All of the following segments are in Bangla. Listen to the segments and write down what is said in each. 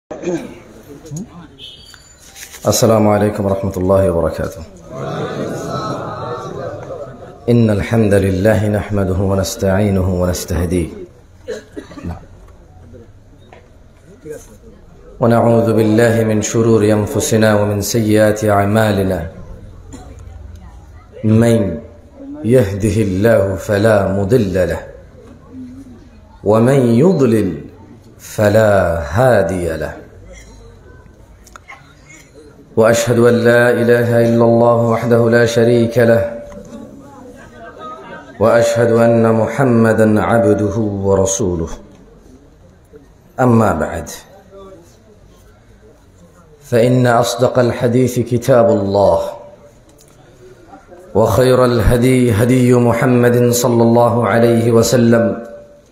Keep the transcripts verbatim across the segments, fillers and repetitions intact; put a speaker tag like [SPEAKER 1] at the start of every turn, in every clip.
[SPEAKER 1] السلام عليكم ورحمة الله وبركاته. إن الحمد لله نحمده ونستعينه ونستهديه ونعوذ بالله من شرور أنفسنا ومن سيئات أعمالنا. من يهده الله فلا مضل له ومن يضلل فلا هادي له. وأشهد أن لا إله إلا الله وحده لا شريك له وأشهد أن محمدا عبده ورسوله. أما بعد، فإن أصدق الحديث كتاب الله، وخير الهدي هدي محمد صلى الله عليه وسلم،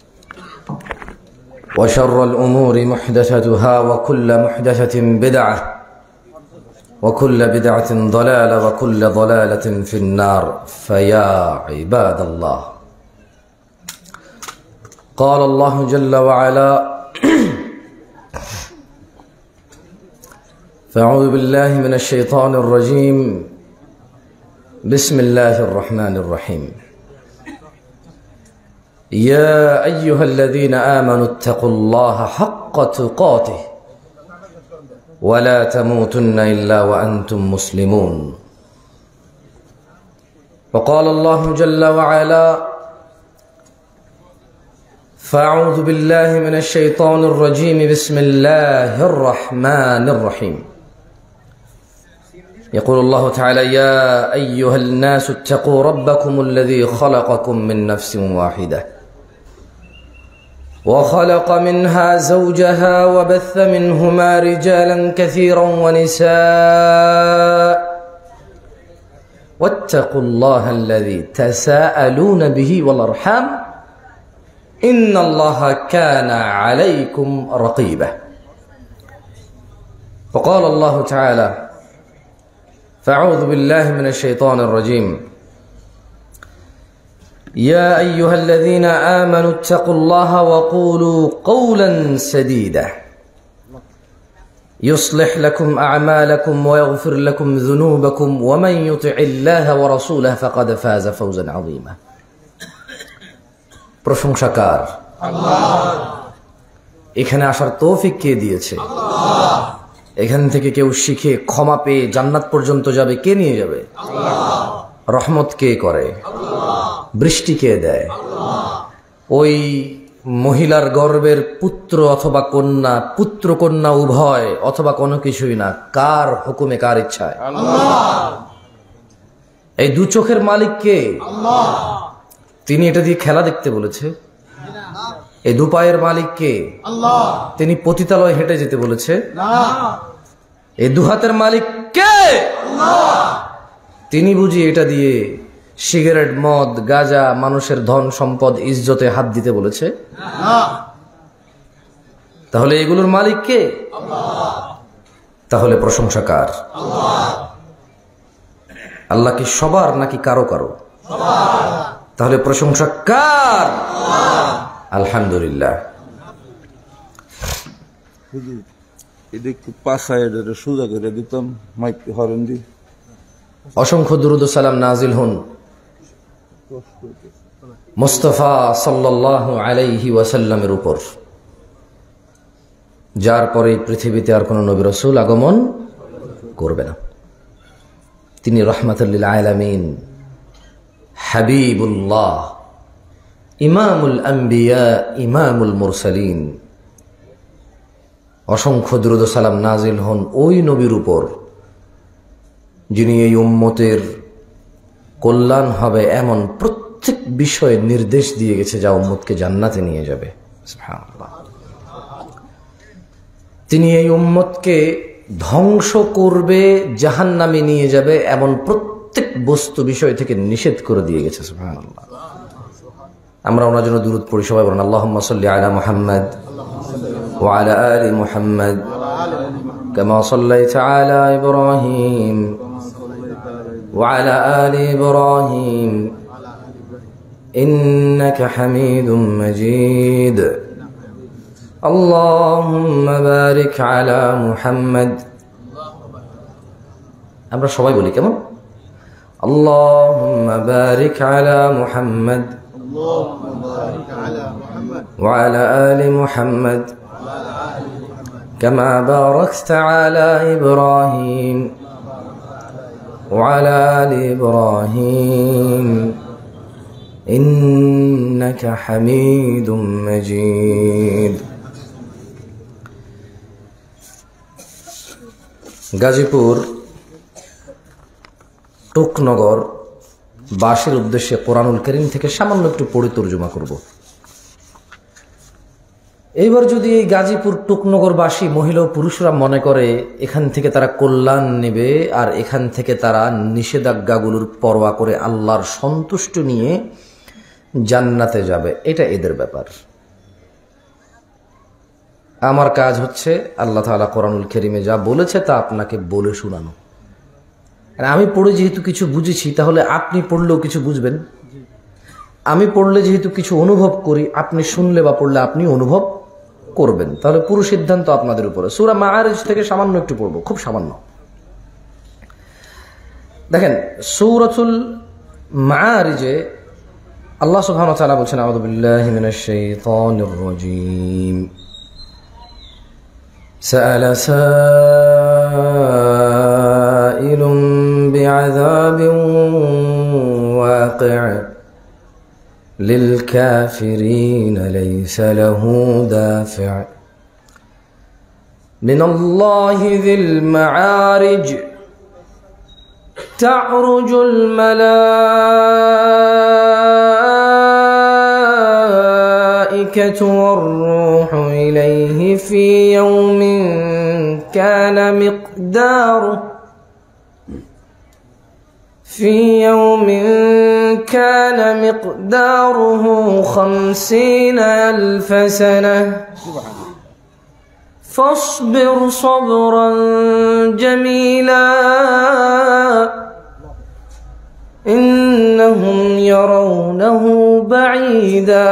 [SPEAKER 1] وشر الأمور محدثتها وكل محدثة بدعة وكل بدعة ضلالة وكل ضلالة في النار. فيا عباد الله، قال الله جل وعلا: فأعوذ بالله من الشيطان الرجيم، بسم الله الرحمن الرحيم. يا أيها الذين آمنوا اتقوا الله حق تقاته ولا تموتن إلا وأنتم مسلمون. وقال الله جل وعلا: فأعوذ بالله من الشيطان الرجيم، بسم الله الرحمن الرحيم. يقول الله تعالى: يا أيها الناس اتقوا ربكم الذي خلقكم من نفس واحدة وخلق منها زوجها وبث منهما رجالا كثيرا ونساء واتقوا الله الذي تساءلون به والأرحام إن الله كان عليكم رقيبا. وقال الله تعالى: فأعوذ بالله من الشيطان الرجيم، يا أيها الذين آمنوا اتقوا الله وقولوا قولا سديدا يصلح لكم أعمالكم ويغفر لكم ذنوبكم ومن يطع الله ورسوله فقد فاز فوزا عظيما. প্রশংসা কার? আল্লাহ। এখানে আসার তৌফিক কে দিয়েছে? আল্লাহ। এখান থেকে কেউ শিখে ক্ষমা পেয়ে জান্নাত পর্যন্ত যাবে, কে নিয়ে যাবে? আল্লাহ। রহমত কে করে? আল্লাহ। বৃষ্টি কে দেয়? আল্লাহ। ওই মহিলার গর্ভের পুত্র অথবা কন্যা, পুত্র কন্যা উভয় অথবা কোনো কিছুই না, কার হুকুমে, কার ইচ্ছায়? আল্লাহ। এই দু চোখের মালিক কে? আল্লাহ। তিনি এটা দিয়ে খেলা দেখতে বলেছে? এই দু পায়ের মালিক কে? আল্লাহ। তিনি পতিতালয় হেঁটে যেতে বলেছে? না। এই দু হাতের মালিক কে? আল্লাহ। তিনি বুঝি এটা দিয়ে সিগারেট, মদ, গাঁজা, মানুষের ধন সম্পদ, ইজ্জতে হাত দিতে বলেছে? না। তাহলে এগুলোর মালিক কে? আল্লাহ। তাহলে প্রশংসা কার? আল্লাহ। আল্লাহ কি সবার নাকি কারো কারো? সবার। তাহলে প্রশংসা কার? আল্লাহ। আলহামদুলিল্লাহ। অসংখ্য দুরূদ ও সালাম নাজিল হন মুস্তাফা সাল্লাল্লাহু আলাইহি ওয়াসাল্লামের উপর, যার পরে পৃথিবীতে আর কোন নবী রাসূল আগমন করবে না। তিনি রাহমাতুল লিল আলামিন, হাবিবুল্লাহ, ইমামুল আম্বিয়া, ইমামুল মুরসালিন। অসংখ্য দুরূদ ও সালাম নাজিল হন ওই নবীর উপর যিনি এই উম্মতের কল্যাণ হবে এমন প্রত্যেক বিষয়ে নির্দেশ দিয়ে গেছে যা উম্মতকে জান্নাতে নিয়ে যাবে। সুবহানাল্লাহ। তিনি এই উম্মতকে ধ্বংস করবে, জাহান্নামে নিয়ে যাবে এমন প্রত্যেক বস্তু বিষয় থেকে নিষেধ করে দিয়ে গেছে। সুবহানাল্লাহ। আমরা ওনার জন্য দুরূদ পড়ি, সবাই বলেন আল্লাহুম্মা সাল্লি আলা মুহাম্মাদ ওয়া আলা আলি মুহাম্মাদ কামা সাল্লাইতা আলা ইব্রাহিম ওয়া আলা আলি ইব্রাহিম ইন্নাকা হামিদুম মাজিদ। اللهم بارك على محمد আমরা সবাই বলি কেমন اللهم بارك على محمد
[SPEAKER 2] اللهم بارك على محمد
[SPEAKER 1] وعلى آل محمد كما باركت على إبراهيم وعلى آل إبراهيم إنك حميد مجيد গাজীপুর টুকনগর বাসীর উদ্দেশ্যে কোরআনুল কারীম থেকে সামান্য একটু পড়ে তর্জমা করব। এইবার যদি এই গাজীপুর টুকনগরবাসী মহিলা ও পুরুষরা মনে করে এখান থেকে তারা কল্যাণ নেবে আর এখান থেকে তারা নিষেধাজ্ঞাগুলোর পরোয়া করে আল্লাহর সন্তুষ্টি নিয়ে জান্নাতে যাবে, এটা এদের ব্যাপার। আমার কাজ হচ্ছে আল্লাহ তাআলা কোরআনুল কারীমে যা বলেছে তা আপনাকে বলে শোনানো। আর আমি পড়ে যেহেতু কিছু বুঝেছি, তাহলে আপনি পড়লেও কিছু বুঝবেন। আমি পড়লে যেহেতু কিছু অনুভব করি, আপনি শুনলে বা পড়লে আপনি অনুভব করবেন। তাহলে পুরো সিদ্ধান্ত আপনাদের উপরে। সূরা মাআরিজ থেকে সামান্য একটু পড়বো, খুব সামান্য। দেখেন, সূরাতুল মাআরিজে আল্লাহ সুবহানাহু ওয়া তাআলা বলছেন, আউযু বিল্লাহি মিনাশ শাইতানির রাজীম। সাআলা সাইলুম বিআযাবিন ওয়াকি'in للكافرين ليس له دافع من الله ذي المعارج تعرج الملائكة والروح إليه في يوم كان مقداره في يوم كان مقداره خمسين ألف سنة فاصبر صبرا جميلا إنهم يرونه بعيدا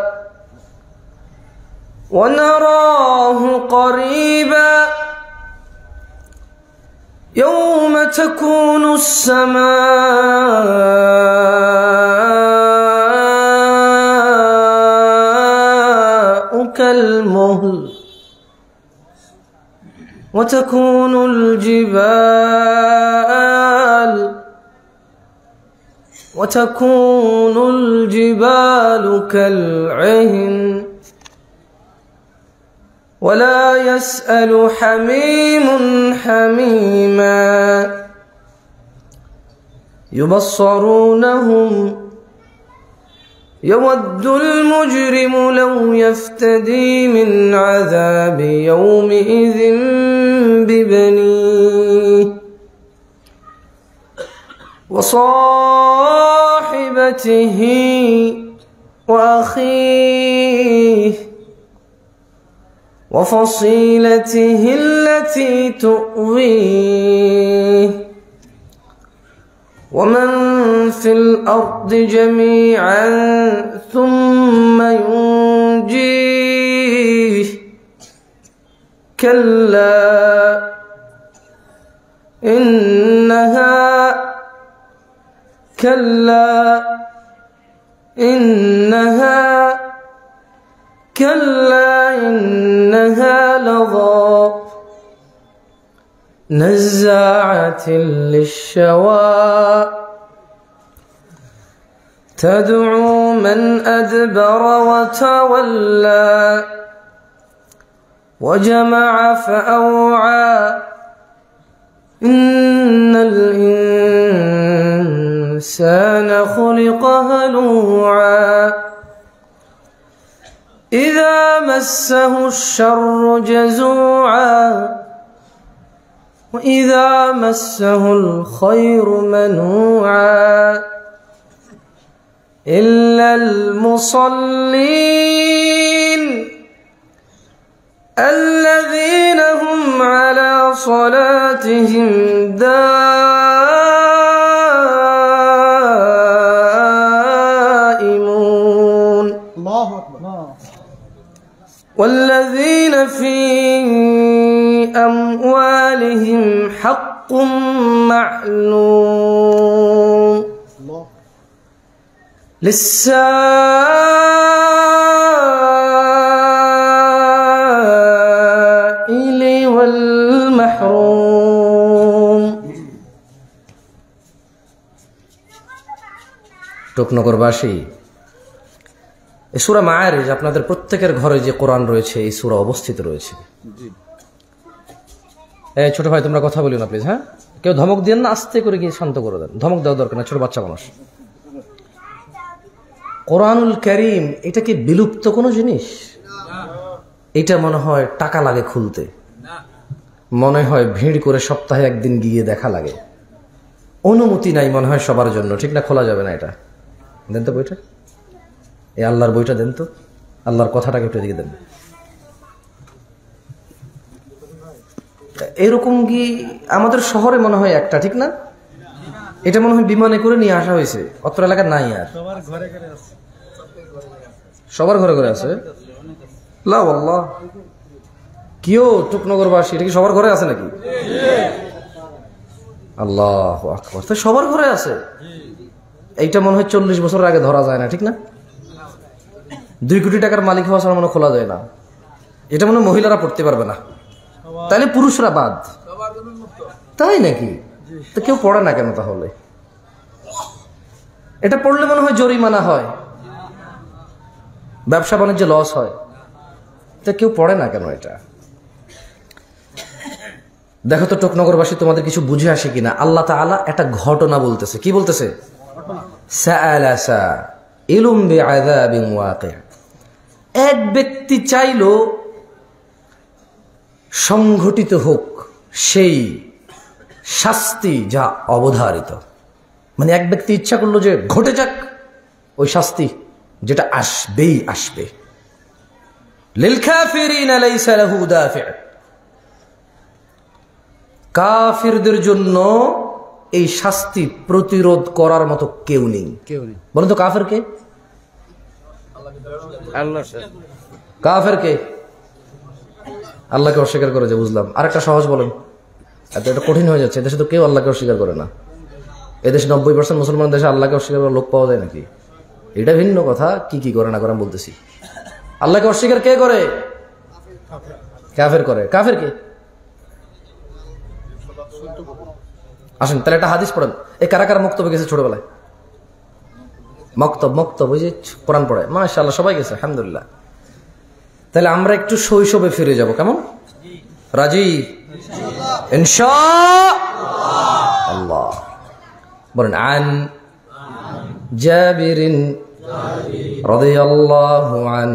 [SPEAKER 1] ونراه قريبا يوم تكون السماء كالمهل وتكون الجبال وتكون الجبال كالعهن ولا يسأل حميم حميما يبصرونهم يود المجرم لو يفتدي من عذاب يومئذ ببنيه وصاحبته وأخيه وفصيلته التي تؤويه ومن في الأرض جميعا ثم ينجيه كلا إنها كلا إنها كلا إنها لظى نزاعة للشوى تدعو من أدبر وتولى وجمع فأوعى إن الإنسان خلق هلوعا إذا مسه الشر جزوعا وإذا مسه الخير منوعا إلا المصلين الذين هم على صلاتهم دائمون الله أكبر والذين أموالهم حق معلوم للسائل والمحروم টুকনগরবাসী, এই সূরা মাআরিজ আপনাদের প্রত্যেকের ঘরে যে কোরআন রয়েছে এই সূরা অবস্থিত রয়েছে। এই ছোট ভাই তোমরা কথা বলিও না প্লিজ, হ্যাঁ? কেউ ধমক দিয়েন না, আস্তে করে গিয়ে শান্ত করে দেন। ধমক দেওয়া দরকার না, ছোট বাচ্চা মানুষ। কোরআনুল কারীম এটা কি বিলুপ্ত কোনো জিনিস? এটা মনে হয় টাকা লাগে খুলতে, মনে হয় ভিড় করে সপ্তাহে একদিন গিয়ে দেখা লাগে, অনুমতি নাই মনে হয় সবার জন্য, ঠিক না? খোলা যাবে না। এটা দেন তো বইটা, এই আল্লাহর বইটা দেন তো, আল্লাহর কথাটাকে একটু দিকে দেন। এরকম কি আমাদের শহরে মনে হয় একটা, ঠিক না? এটা মনে হয় বিমানে করে নিয়ে আসা হয়েছে, অত্র এলাকার নাই আর। সবার ঘরে ঘরে আছে? লা আল্লাহ, কেউ টুকনগরবাসী এটা কি সবার ঘরে আছে নাকি? আল্লাহু আকবার, তো সবার ঘরে আছে। এইটা মনে হয় চল্লিশ বছর আগে ধরা যায় না, ঠিক না? দুই কোটি টাকার মালিক হওয়া ছাড়া মনে খোলা যায় না। এটা মনে হয় মহিলারা পড়তে পারবে না, তাহলে পুরুষরা বাদ, তাই নাকি? তো কেউ পড়ে না কেন তাহলে? এটা পড়লে মনে হয় জরিমানা হয়, ব্যবসা বাণিজ্যে লস হয়, তা কেউ পড়ে না কেন এটা? দেখো তো টুকনগরবাসী, তোমাদের কিছু বুঝে আসে কিনা? আল্লাহ তাআলা একটা ঘটনা বলতেছে। কি বলতেছে? সাআলা সাইলুম বিআযাবিন ওয়াকি'। এক ব্যক্তি চাইলো সংঘটিত হোক সেই শাস্তি যা অবধারিত, মানে এক ব্যক্তি ইচ্ছা করলো যে ঘটে যাক ওই শাস্তি যেটা আসবেই আসবে। লিল কাফিরিনা লাইসা লাহু দাফি', কাফিরদের জন্য এই শাস্তি প্রতিরোধ করার মতো কেউ নেই। বলেন তো কাফের কে? আল্লাহ। কাফের কে? আল্লাহকে অস্বীকার করে, যে বুঝলাম। আরেকটা সহজ বলেন, এত এটা কঠিন হয়ে যাচ্ছে। এদেশে তো কেউ আল্লাহকে অস্বীকার করে না। এদেশে নব্বই পার্সেন্ট মুসলমান দেশে আল্লাহকে অস্বীকার করার লোক পাওয়া যায় নাকি? এটা ভিন্ন কথা, কি কি করে না করে আমি বলতেছি। আল্লাহকে অস্বীকার কে করে? কাফের করে। কাফের কে? আসেন তাহলে একটা হাদিস পড়েন। এই কারা কারা মক্তবে গেছে ছোটবেলায়? মক্তব মক্তব ওই যে কোরআন পড়ে, মাশাআল্লাহ সবাই গেছে, আলহামদুলিল্লাহ। তাহলে আমরা একটু শৈশবে ফিরে যাব, কেমন? রাজি? ইনশাআল্লাহ। বলেন আন জাবিরিন রাদিয়াল্লাহু আন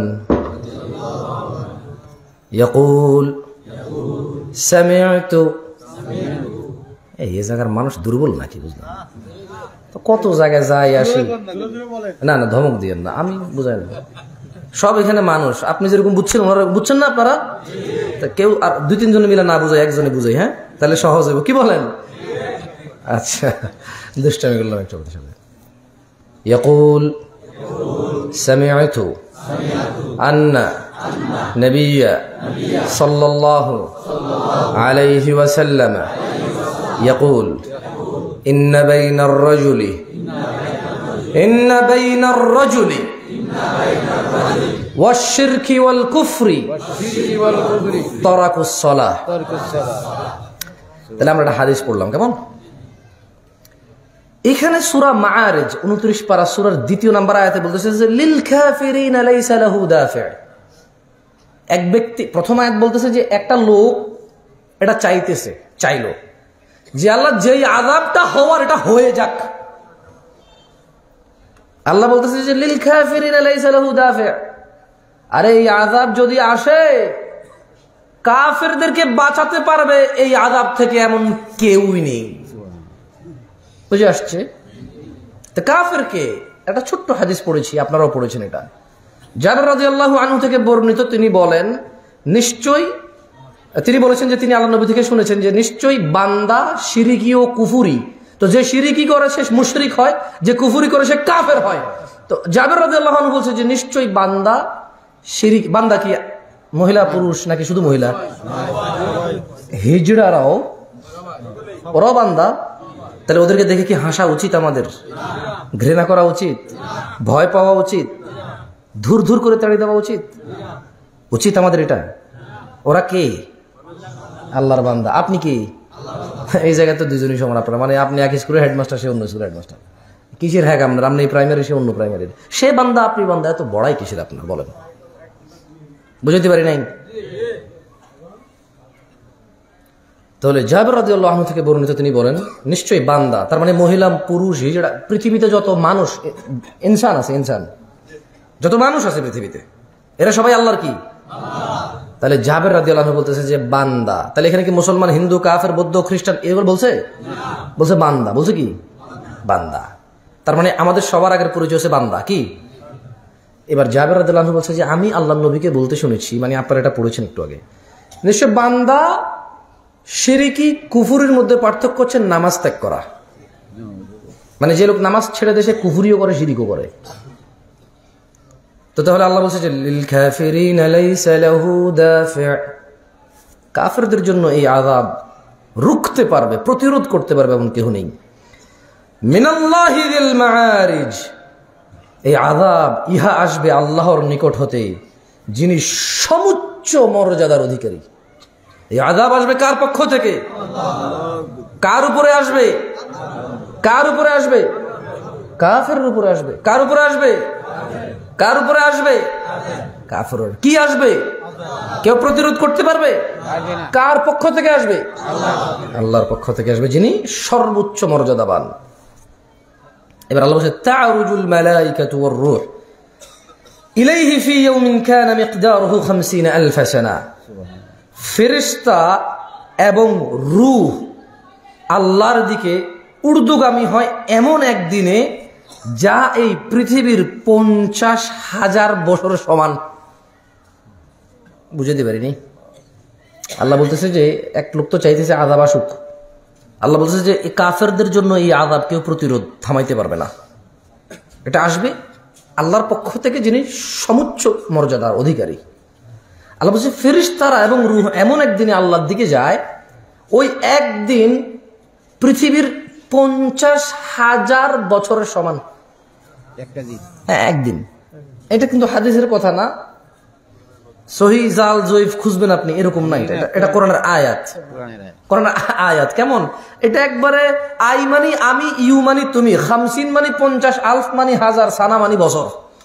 [SPEAKER 1] ইয়াকুল সামি'তু। এই জায়গার মানুষ দুর্বল নাকি বুঝলাম তো? কত জায়গায় যাই আসি, না না ধমক দিয়েন না, আমি বুঝাই না। সব এখানে মানুষ, আপনি যেরকম বুঝছেন ওনারা বুঝছেন না আপনারা। তা কেউ আর দুই তিনজনে মিলে না বুঝাই, একজনে বুঝাই, হ্যাঁ? তাহলে সহজ হইব। কি বলেন? আচ্ছা, দুষ্টামি করলাম একটা কথা সাথে। ইয়াকুল সামি'তু আন্না নবিয়্যা সাল্লাল্লাহু আলাইহি ওয়াসাল্লাম ইয়াকুল ইন্না বাইনার রাজুলি ইন্না বাইনার রাজুলি ওয়াশ-শিরকি ওয়াল কুফরি তারাকুস সালাহ। তাহলে আমরা একটা হাদিস পড়লাম, কেমন? এখানে সূরা মাআরিজ উনত্রিশ পারা সূরার দ্বিতীয় নাম্বার আয়াতে বলতেছে যে লিল কাফিরিনা লাইসা লাহু দাফি'। এক ব্যক্তি, প্রথম আয়াত বলতেছে যে একটা লোক এটা চাইতেছে, চাইলো যে আল্লাহ যেই আযাবটা হওয়ার এটা হয়ে যাক। আল্লাহ বলতেছে যে লিল কাফিরিনা লাইসা লাহু দাফি', আরে এই আযাব যদি আসে কাফেরদেরকে বাঁচাতে পারবে এই আযাব থেকে এমন কেউই নেই। বুঝে আসছে? তো কাফের কে? একটা ছোট্ট হাদিস পড়েছি, আপনারাও পড়েছেন এটা। জাবের রাদিয়াল্লাহু আনহু থেকে বর্ণিত, তিনি বলেন নিশ্চয়ই তিনি বলেছেন যে তিনি আল্লাহর নবী থেকে শুনেছেন যে নিশ্চয়ই বান্দা শিরকি ও কুফরি, তো যে শিরকি করে সে মুশরিক হয়, যে কুফরি করে সে কাফের হয়। তো জাবের রাদিয়াল্লাহু আনহু বলছে যে নিশ্চয়ই বান্দা শিরিক, বান্দা কি মহিলা পুরুষ নাকি শুধু মহিলা? হিজড়ারাও ওরাও বান্দা, তাহলে ওদেরকে দেখে কি হাসা উচিত আমাদের? ঘৃণা করা উচিত? ভয় পাওয়া উচিত? ধুর ধুর করে তাড়িয়ে দেওয়া উচিত? উচিত আমাদের এটা? ওরা কে? আল্লাহর বান্দা। আপনি কি? এই জায়গায় তো দুজনই সমান আপনারা, মানে আপনি এক স্কুলের হেডমাস্টার, সে অন্য স্কুলের হেডমাস্টার। কিসের হ্যাক আপনার? আপনি এই প্রাইমারি, সে অন্য প্রাইমারির। সে বান্দা, আপনি বান্দা, এত বড়াই কিসের আপনার বলেন? বুঝতে পারি নাই। তাহলে জাবের রাদিয়াল্লাহু আনহু থেকে বর্ণিত, তিনি বলেন নিশ্চয়ই বান্দা, তার মানে মহিলা পুরুষ হিজড়া, পৃথিবীতে যত মানুষ ইনসান আছে, ইনসান যত মানুষ আছে পৃথিবীতে, এরা সবাই আল্লাহর কি? তাহলে জাবের রাদিয়াল্লাহু আনহু বলতেছে যে বান্দা। তাহলে এখানে কি মুসলমান, হিন্দু, কাফের, বৌদ্ধ, খ্রিস্টান এগুলো বলছে? বলছে বান্দা। বলছে কি? বান্দা। তার মানে আমাদের সবার আগের পরিচয় হচ্ছে বান্দা। কি? এবার জাবের রাদিয়াল্লাহু আনহু বলছে যে আমি আল্লাহর নবীকে বলতে শুনেছি, মানে আপনারা এটা পড়েছেন একটু আগে, নিশ্চয় বান্দা শিরকি কুফুরির মধ্যে পার্থক্য হচ্ছে নামাজ ত্যাগ করা। মানে যে লোক নামাজ ছেড়ে দেশে কুফুরিও করে, শিরিকও করে। তো তাহলে আল্লাহ বলছে যে লিল কাফিরিন লাইসা লাহু দাফি', কাফেরদের জন্য এই আযাব রুখতে পারবে, প্রতিরোধ করতে পারবে এমন কেউ নেই। মিনাল্লাহি যিল মাআরিজ, এই আযাব ইহা আসবে আল্লাহর নিকট হতে, যিনি সমুচ্চ মর্যাদার অধিকারী। এই আযাব আসবে কার পক্ষ থেকে? কার উপরে আসবে? কার উপরে আসবে? কাফেরের উপরে আসবে। কার উপরে আসবে? কার উপরে আসবে? কাফেরের। কি আসবে? কেউ প্রতিরোধ করতে পারবে? কার পক্ষ থেকে আসবে? আল্লাহর পক্ষ থেকে আসবে, যিনি সর্বোচ্চ মর্যাদাবান। এবার আল্লাহ বলছে তা'রুজুল মালাইকাতু ওয়ার রূহ ইলাইহি ফি ইয়াউমিন কানা মিকদারুহু খামসিনা আলফা সানা। ফেরেশতা এবং রূহ আল্লাহর দিকে ঊর্ধ্বগামী হয় এমন একদিনে যা এই পৃথিবীর পঞ্চাশ হাজার বছর সমান। বুঝতে পারিনি? আল্লাহ বলতেছে যে এক লোক তো চাইতেছে আযাব আসুক, আল্লাহ বলতেছে যে এই কাফেরদের জন্য এই আযাব কেউ প্রতিরোধ থামাইতে পারবে না, এটা আসবে আল্লাহর পক্ষ থেকে, যিনি সমুচ্চ মর্যাদার অধিকারী। আল্লাহ বলছে ফেরেশতারা এবং রূহ এমন একদিনে আল্লাহর দিকে যায়, ওই একদিন পৃথিবীর পঞ্চাশ হাজার বছরের সমান। হ্যাঁ, একদিন। এটা কিন্তু হাদিসের কথা না, সহিহ জাল জয়ীফ খুঁজবেন আপনি, এরকম নাই। এটা এটা কোরআনের আয়াত, কোরআনের আয়াত। কেমন? এটা একবারে আই মানি আমি, ইউ মানি তুমি, খামসিন মানি পঞ্চাশ, আলফ মানি হাজার, সানা মানি বছর।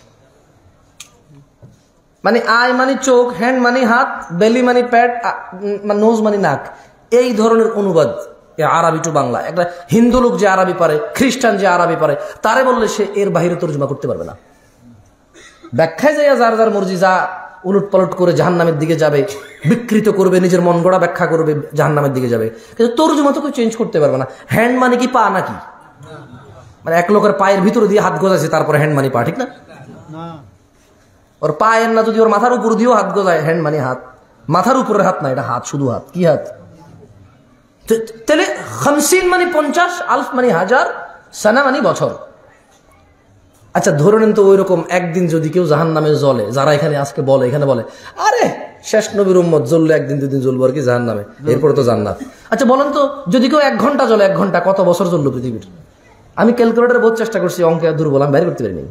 [SPEAKER 1] মানে আই মানি চোখ, হ্যান্ড মানি হাত, বেলি মানি প্যাট, নোজ মানি নাক, এই ধরনের অনুবাদ আরবি টু বাংলা। একটা হিন্দু লোক যে আরবি পারে, খ্রিস্টান যে আরবি পারে, তারে বললে সে এর বাহিরে তর্জমা করতে পারবে না। ব্যাখ্যায় যাইয়া যার যার মর্জি যা উলট পালট করে জাহান্নামের দিকে যাবে, বিকৃত করবে, নিজের মন গড়া ব্যাখ্যা করবে, জাহান্নামের দিকে যাবে। কিন্তু তর্জমা তো কেউ চেঞ্জ করতে পারবে না। হ্যান্ড মানে কি পা নাকি? মানে এক লোকের পায়ের ভিতরে দিয়ে হাত গোজাছে, তারপরে হ্যান্ড মানি পা, ঠিক না? ওর পায়ের না, যদি ওর মাথার উপর দিয়েও হাত গোজায়, হ্যান্ড মানি হাত। মাথার উপরের হাত না, এটা হাত, শুধু হাত। কি হাত? তাহলে খামসিন মানে পঞ্চাশ, আলফ মানে হাজার, সানা মানে বছর। আচ্ছা ধরে নেন তো ওই রকম একদিন যদি কেউ জাহান্নামে জ্বলে, যারা এখানে আজকে বলে, এখানে বলে আরে শেষ নবীর উম্মত জ্বললে একদিন দুদিন জ্বলবো আর কি জাহান্নামে, এরপরে তো জান্নাত। আচ্ছা বলেন তো, যদি কেউ এক ঘন্টা জ্বলে, এক ঘন্টা কত বছর জ্বললো পৃথিবীর? আমি ক্যালকুলেটর বহুত চেষ্টা করছি, অঙ্কে দুর্বল, আমি বাইরে করতে পারিনি।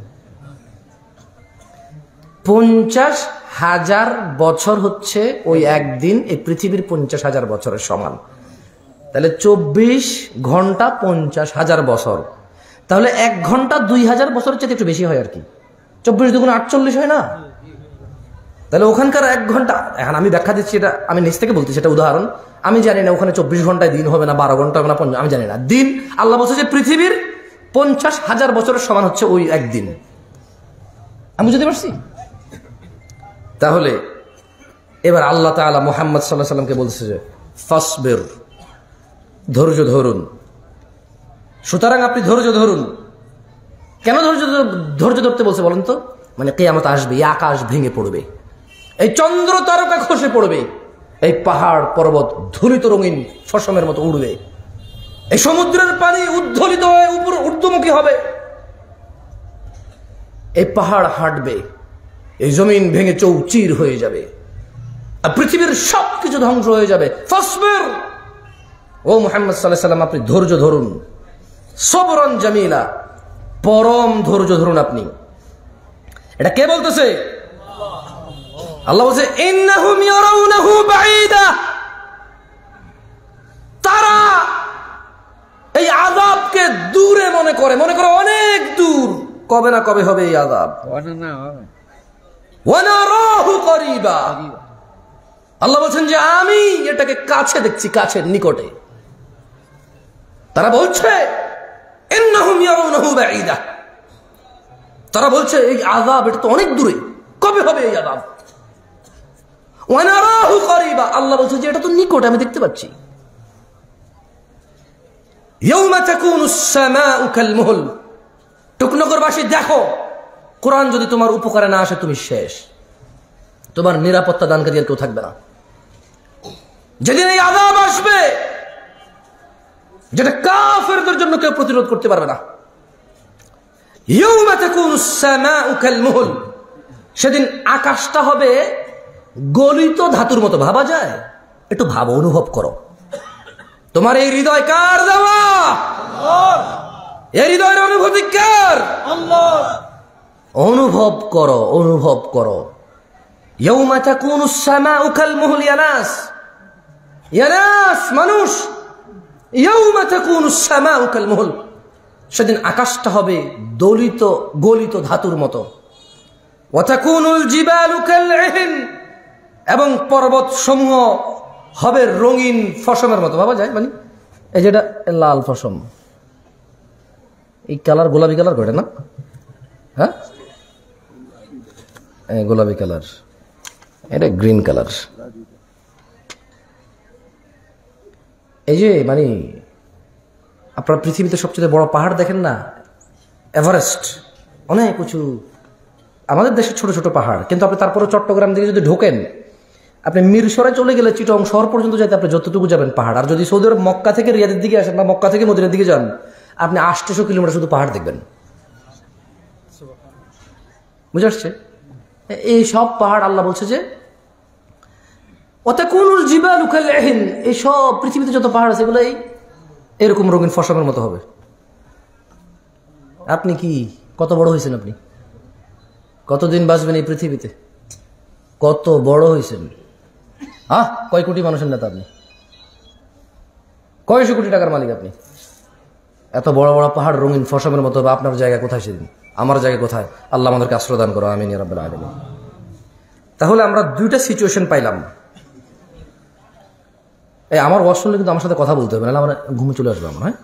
[SPEAKER 1] পঞ্চাশ হাজার বছর হচ্ছে ওই একদিন এই পৃথিবীর পঞ্চাশ হাজার বছরের সমান। তাহলে চব্বিশ ঘন্টা পঞ্চাশ হাজার বছর, তাহলে এক ঘন্টা দুই হাজার বছরের চেয়ে একটু বেশি হয় আর কি। চব্বিশ দুগুণ আটচল্লিশ হয় না? তাহলে ওখানকার এক ঘন্টা, এখন আমি ব্যাখ্যা দিচ্ছি, এটা আমি নিজ থেকে বলতেছি, এটা উদাহরণ। আমি জানি না ওখানে চব্বিশ ঘন্টায় দিন হবে না, বারো ঘন্টা হবে না, আমি জানি না। দিন আল্লাহ বলছে যে পৃথিবীর পঞ্চাশ হাজার বছরের সমান হচ্ছে ওই একদিন। আমি বুঝতে পারছি? তাহলে এবার আল্লাহ তাআলা মুহাম্মদ সাল্লাল্লাহু আলাইহি ওয়াসাল্লামকে বলছে যে ফাসবির, ধৈর্য ধরুন। সুতরাং আপনি ধৈর্য ধরুন। কেন ধৈর্য ধৈর্য ধরতে বলছে বলেন তো? মানে কিয়ামত আসবে, এই আকাশ ভেঙে পড়বে, এই চন্দ্র তারকা খসে পড়বে, এই পাহাড় পর্বত ধুলিত রঙিন ফসমের মতো উড়বে, এই সমুদ্রের পানি উদ্ধলিত হয়ে উপর ঊর্ধ্বমুখী হবে, এই পাহাড় হাঁটবে, এই জমিন ভেঙে চৌচির হয়ে যাবে, আর পৃথিবীর সবকিছু ধ্বংস হয়ে যাবে। ফাসবির, ও মুহাম্মদ সাল্লাল্লাহু আলাইহি ওয়াসাল্লাম, আপনি ধৈর্য ধরুন। সবরান জামিলা, পরম ধৈর্য ধরুন আপনি। এটা কে বলতেছে? আল্লাহ বলছে ইন্নাহুম ইয়ারাউনাহু বাঈদা, তারা এই আযাবকে দূরে মনে করে, মনে করে অনেক দূর, কবে না কবে হবে এই আযাব। ওয়া নারাহু করিবা, আল্লাহ বলছেন যে আমি এটাকে কাছে দেখছি, কাছের নিকটে। তারা বলছে ইন্নাহুম ইয়ারাউনাহু বাঈদা, তারা বলছে এই আযাব এটা তো অনেক দূরে, কবে হবে এই আযাব। ওয়া নারাহু করিবা, আল্লাহ বলছে যে এটা তো নিকটে, আমি দেখতে পাচ্ছি। ইয়াউমা তাকুনুস সামাউ কালমুহল, টুকনগরবাসী দেখো, কোরআন যদি তোমার উপকারে না আসে তুমি শেষ, তোমার নিরাপত্তা দানকারী আর কেউ থাকবে না। যেদিন এই আযাব আসবে যেটা কাফেরদের জন্য কেউ প্রতিরোধ করতে পারবে না। ইয়াউমা তাকুনুস সামাউ কালমুহল, সেদিন আকাশটা হবে গলিত ধাতুর মতো। ভাবা যায়? একটু ভাবো, অনুভব করো। তোমার এই হৃদয় কার দেওয়া? এই হৃদয়ের অনুভূতি কার? অনুভব করো, অনুভব করো। ইয়াউমা তাকুনুস সামাউ কালমুহল, ইয়া নাস, ইয়া নাস, মানুষ, ইয়াউমা তাকুনুস সামাউ কালমুহল, সেদিন আকাশটা হবে দলিত গলিত ধাতুর মতো। ওয়া তাকুনুল জিবালু কালইহন, এবং পর্বত সমূহ হবে রঙিন ফসমের মতো। ভাবা যায়? মানে এই যেটা লাল ফসম, এই কালার গোলাপি কালার করে না? হ্যাঁ, গোলাপি কালার, এটা গ্রিন কালার। এই যে মানে আপনার পৃথিবীতে সবচেয়ে বড় পাহাড় দেখেন না, এভারেস্ট, অনেক উঁচু। আমাদের দেশে ছোট ছোট পাহাড়, কিন্তু আপনি তারপরে চট্টগ্রাম দিকে যদি ঢোকেন, আপনি মিরসরে চলে গেলে চিটং শহর পর্যন্ত যাইতে আপনি যতটুকু যাবেন পাহাড়। আর যদি সৌদি আরব মক্কা থেকে রিয়াদের দিকে আসেন বা মক্কা থেকে মদিনার দিকে যান, আপনি আটশো কিলোমিটার শুধু পাহাড় দেখবেন। বুঝে আসছে? এই সব পাহাড় আল্লাহ বলছে যে ওয়াতাকুনুল জিবালু কালইহন, এই সব পৃথিবীতে যত পাহাড় আছে এগুলো এরকম রঙিন ফসমের মতো হবে। আপনি কি কত বড় হয়েছেন? আপনি কতদিন বাঁচবেন এই পৃথিবীতে? কত বড় হয়েছেন? হ্যাঁ, কয় কোটি মানুষের নেতা আপনি? কয়শো কোটি টাকার মালিক আপনি? এত বড় বড় পাহাড় রঙিন ফসমের মতো হবে, আপনার জায়গা কোথায় সেদিন? আমার জায়গা কোথায়? আল্লাহ আমাদেরকে আশ্রয় দান করো, আমিন ইয়া রাব্বাল আলামিন। তাহলে আমরা দুইটা সিচুয়েশন পাইলাম। এই আমার ওয়াজ শুনলে কিন্তু আমার সাথে কথা বলতে হবে, নাহলে আমার ঘুমে চলে আসবে আমার। হ্যাঁ,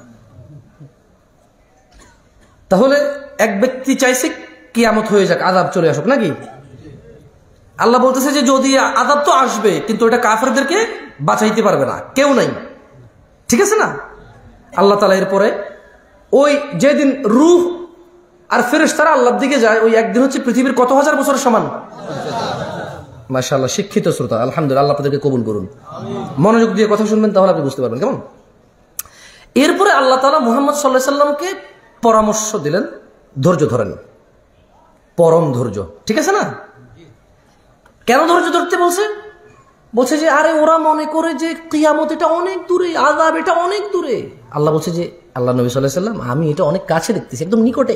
[SPEAKER 1] তাহলে এক ব্যক্তি চাইছে কিয়ামত হয়ে যাক, আযাব চলে আসুক, নাকি? আল্লাহ বলতেছে যে যদি আযাব তো আসবে, কিন্তু ওটা কাফেরদেরকে বাঁচাইতে পারবে না, কেউ নাই। ঠিক আছে না? আল্লাহ তাআলা এরপরে ওই যেদিন রূহ আর ফেরেশতারা আল্লাহর দিকে যায়, ওই একদিন হচ্ছে পৃথিবীর কত হাজার বছরের সমান। মাশাআল্লাহ, শিক্ষিত শ্রোতা, আলহামদুলিল্লাহ, আল্লাহ আপনাদেরকে কবুল করুন। মনোযোগ দিয়ে কথা শুনবেন, তাহলে আপনি বুঝতে পারবেন। কেমন? এরপরে আল্লাহ তাআলা মুহাম্মদ সাল্লাল্লাহু আলাইহি সাল্লামকে পরামর্শ দিলেন, ধৈর্য ধরেন, পরম ধৈর্য। ঠিক আছে না? কেন ধৈর্য ধরতে বলছে? বলছে যে আরে ওরা মনে করে যে কিয়ামত এটা অনেক দূরে, আযাব এটা অনেক দূরে। আল্লাহ বলছে যে, আল্লাহ নবী সাল্লাল্লাহু আলাইহি সাল্লাম, আমি এটা অনেক কাছে দেখতেছি, একদম নিকটে।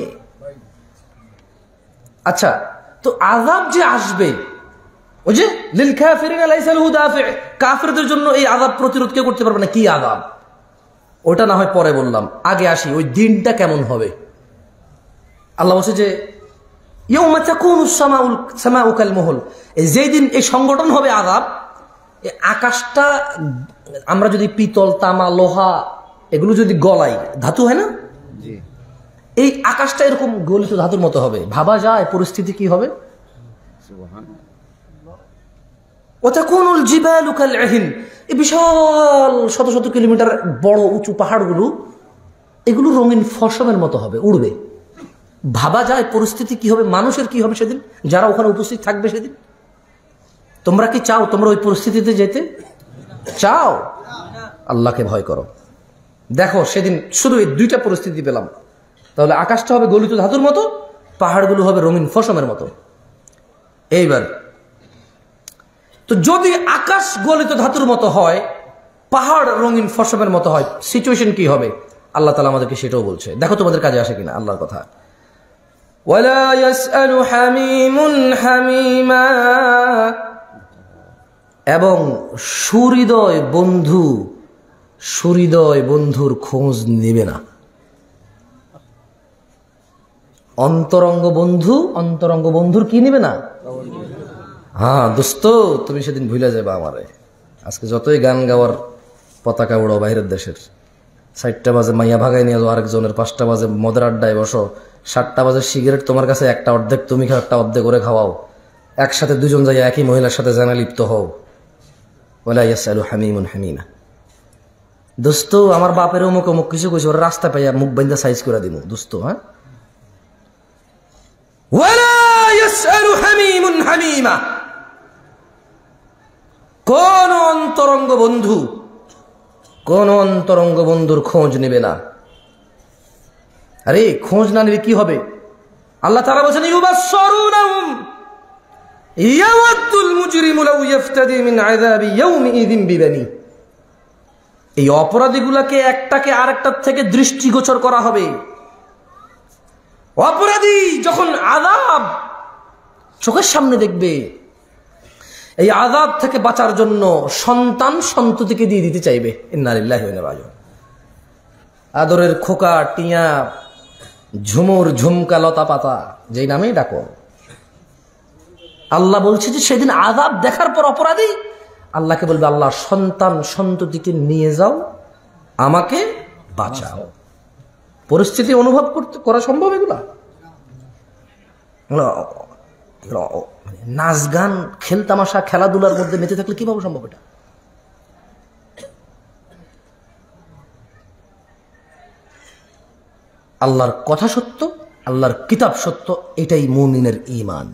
[SPEAKER 1] আচ্ছা, তো আযাব যে আসবে, ওই যে লিল কাফিরিনা লাইসা লাহু দাফি, কাফিরদের জন্য এই আযাব প্রতিরোধ কেউ করতে পারবে না। কি আযাব? ওটা না হয় পরে বললাম, আগে আসি ওই দিনটা কেমন হবে। আল্লাহ বলছে যে ইয়াউমা তাকুনুস সামাউ সামাউ কালমুহল, যেই দিন এই সংগঠন হবে আযাব, এই আকাশটা আমরা যদি পিতল, তামা, লোহা এগুলো যদি গলাই, ধাতু হয় না, এই আকাশটা এরকম গলিত ধাতুর মতো হবে। ভাবা যায় পরিস্থিতি কি হবে? ওয়াতাকুনুল জিবালু কালইহন, এই বিশাল শত শত কিলোমিটার বড় উঁচু পাহাড়গুলো এগুলো রঙিন ফসমের মতো হবে, উড়বে। ভাবা যায় পরিস্থিতি কি হবে, মানুষের কি হবে সেদিন, যারা ওখানে উপস্থিত থাকবে সেদিন। তোমরা কি চাও তোমরা ওই পরিস্থিতিতে যেতে চাও? আল্লাহকে ভয় করো। দেখো সেদিন শুধু এই দুইটা পরিস্থিতি পেলাম। তাহলে আকাশটা হবে গলিত ধাতুর মতো, পাহাড়গুলো হবে রঙিন ফসমের মতো। এইবার তো যদি আকাশ গলিত ধাতুর মতো হয়, পাহাড় রঙিন ফসমের মতো হয়, সিচুয়েশন কি হবে? আল্লাহ তাআলা আমাদেরকে সেটাও বলছে। দেখো তোমাদের কাজে আসে কিনা আল্লাহর কথা। ওয়ালা ইয়াসআলু হামিমুন হামিমা, এবং সুহৃদয় বন্ধু সুহৃদয় বন্ধুর খোঁজ নেবে না। অন্তরঙ্গ বন্ধু অন্তরঙ্গ বন্ধুর কি নেবে না? হ্যাঁ দোস্ত, তুমি সেদিন ভুলে যাবে আমারে। আজকে যতই গান গাওয়ার পতাকা উড়ো বাইরের দেশের, চারটা বাজে মাইয়া ভাগাই নিয়ে যাও আরেকজনের, পাঁচটা বাজে মদের আড্ডায় বসো, সাতটা বাজে সিগারেট তোমার কাছে একটা অর্ধেক তুমি খাও, একটা অর্ধেক করে খাওয়াও, একসাথে দুজন যাই একই মহিলার সাথে জানা লিপ্ত হও। ওয়ালা ইয়াসআলু হামিমুন হামিমা। দোস্ত আমার বাপের অমুক অমুক কিছু কইছে, ওরা রাস্তা পাইয়া মুখ বাইন্দা সাইজ করে দিব দোস্ত। হ্যাঁ, ওয়ালা ইয়াসআলু হামিমুন হামিমা, কোন অন্তরঙ্গ বন্ধু কোন অন্তরঙ্গ বন্ধুর খোঁজ নেবে না। আরে খোঁজ না নিলে কি হবে? আল্লাহ তাআলা বলেন ইউবাসসিরুনহুম ইয়াওয়াদুল মুজরিমু লাউ ইফতাদি মিন আযাবি ইয়াউমিযিন বিবানি। এই অপরাধীগুলোকে একটাকে আরেকটার থেকে দৃষ্টিগোচর করা হবে। অপরাধী যখন আযাব চোখের সামনে দেখবে, এই আযাব থেকে বাঁচার জন্য সন্তান সন্ততিকে দিয়ে দিতে চাইবে। ইন্না লিল্লাহি ওয়া ইন্না ইলাইহি রাজিউন। আদরের খোকা, টিয়া, ঝুমুর, ঝুমকা, লতা পাতা, যেই নামেই ডাকো, আল্লাহ বলছে যে সেদিন আযাব দেখার পর অপরাধী আল্লাহকে বলবে, আল্লাহ সন্তান সন্ততিকে নিয়ে যাও, আমাকে বাঁচাও। পরিস্থিতি অনুভব করতে করা সম্ভব? এগুলা নাচ গান খেলতামাশা খেলাধুলার মধ্যে মেতে থাকলে কিভাবে সম্ভব? এটা আল্লাহর কথা সত্য, আল্লাহর কিতাব সত্য, এটাই মুমিনের ঈমান।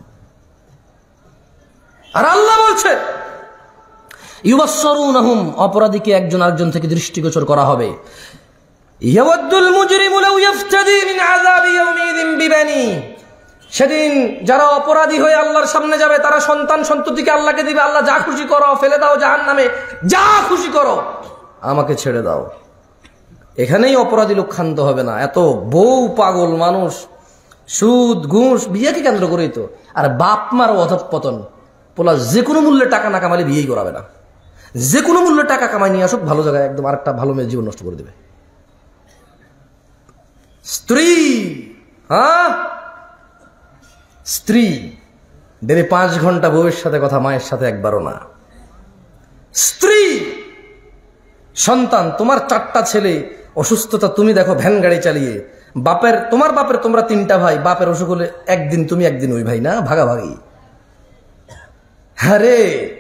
[SPEAKER 1] আর আল্লাহ বলছে ইউবাসসিরুনহুম, অপরাধীকে একজন আরেকজন থেকে দৃষ্টিগোচর করা হবে। ইয়াওয়াদুল মুজরিমু লাউ ইফতাদি মিন আযাবি ইয়াউমিযিন বিবানি, সেদিন যারা অপরাধী হয়ে আল্লাহর সামনে যাবে তারা সন্তান সন্ততিকে আল্লাহকে দিবে, আল্লাহ যা খুশি করো, ফেলে দাও জাহান্নামে, যা খুশি করো, আমাকে ছেড়ে দাও। এখানেই অপরাধী লোক ক্ষান্ত হবে না। এত বউ পাগল মানুষ, সুদ ঘুষ, বিয়েকে কেন্দ্র করেই তো। আর বাপ মার অধঃপতন, পোলা যে কোনো মূল্যে টাকা না কামালে বিয়েই করাবে না, যে কোনো মূল্যে টাকা কামাই নিয়ে আসুক ভালো জায়গায়, একদম আরেকটা ভালো মেয়ের জীবন নষ্ট করে দেবে। স্ত্রী, হ্যাঁ স্ত্রী দেবে পাঁচ ঘন্টা বউয়ের সাথে কথা, মায়ের সাথে একবারও না। স্ত্রী, সন্তান, তোমার চারটা ছেলে, অসুস্থতা তুমি দেখো ভ্যান গাড়ি চালিয়ে, বাপের তোমার বাপের তোমরা তিনটা ভাই, বাপের অসুখ হলে একদিন তুমি একদিন ওই ভাই, না ভাগাভাগি। হ্যাঁ রে,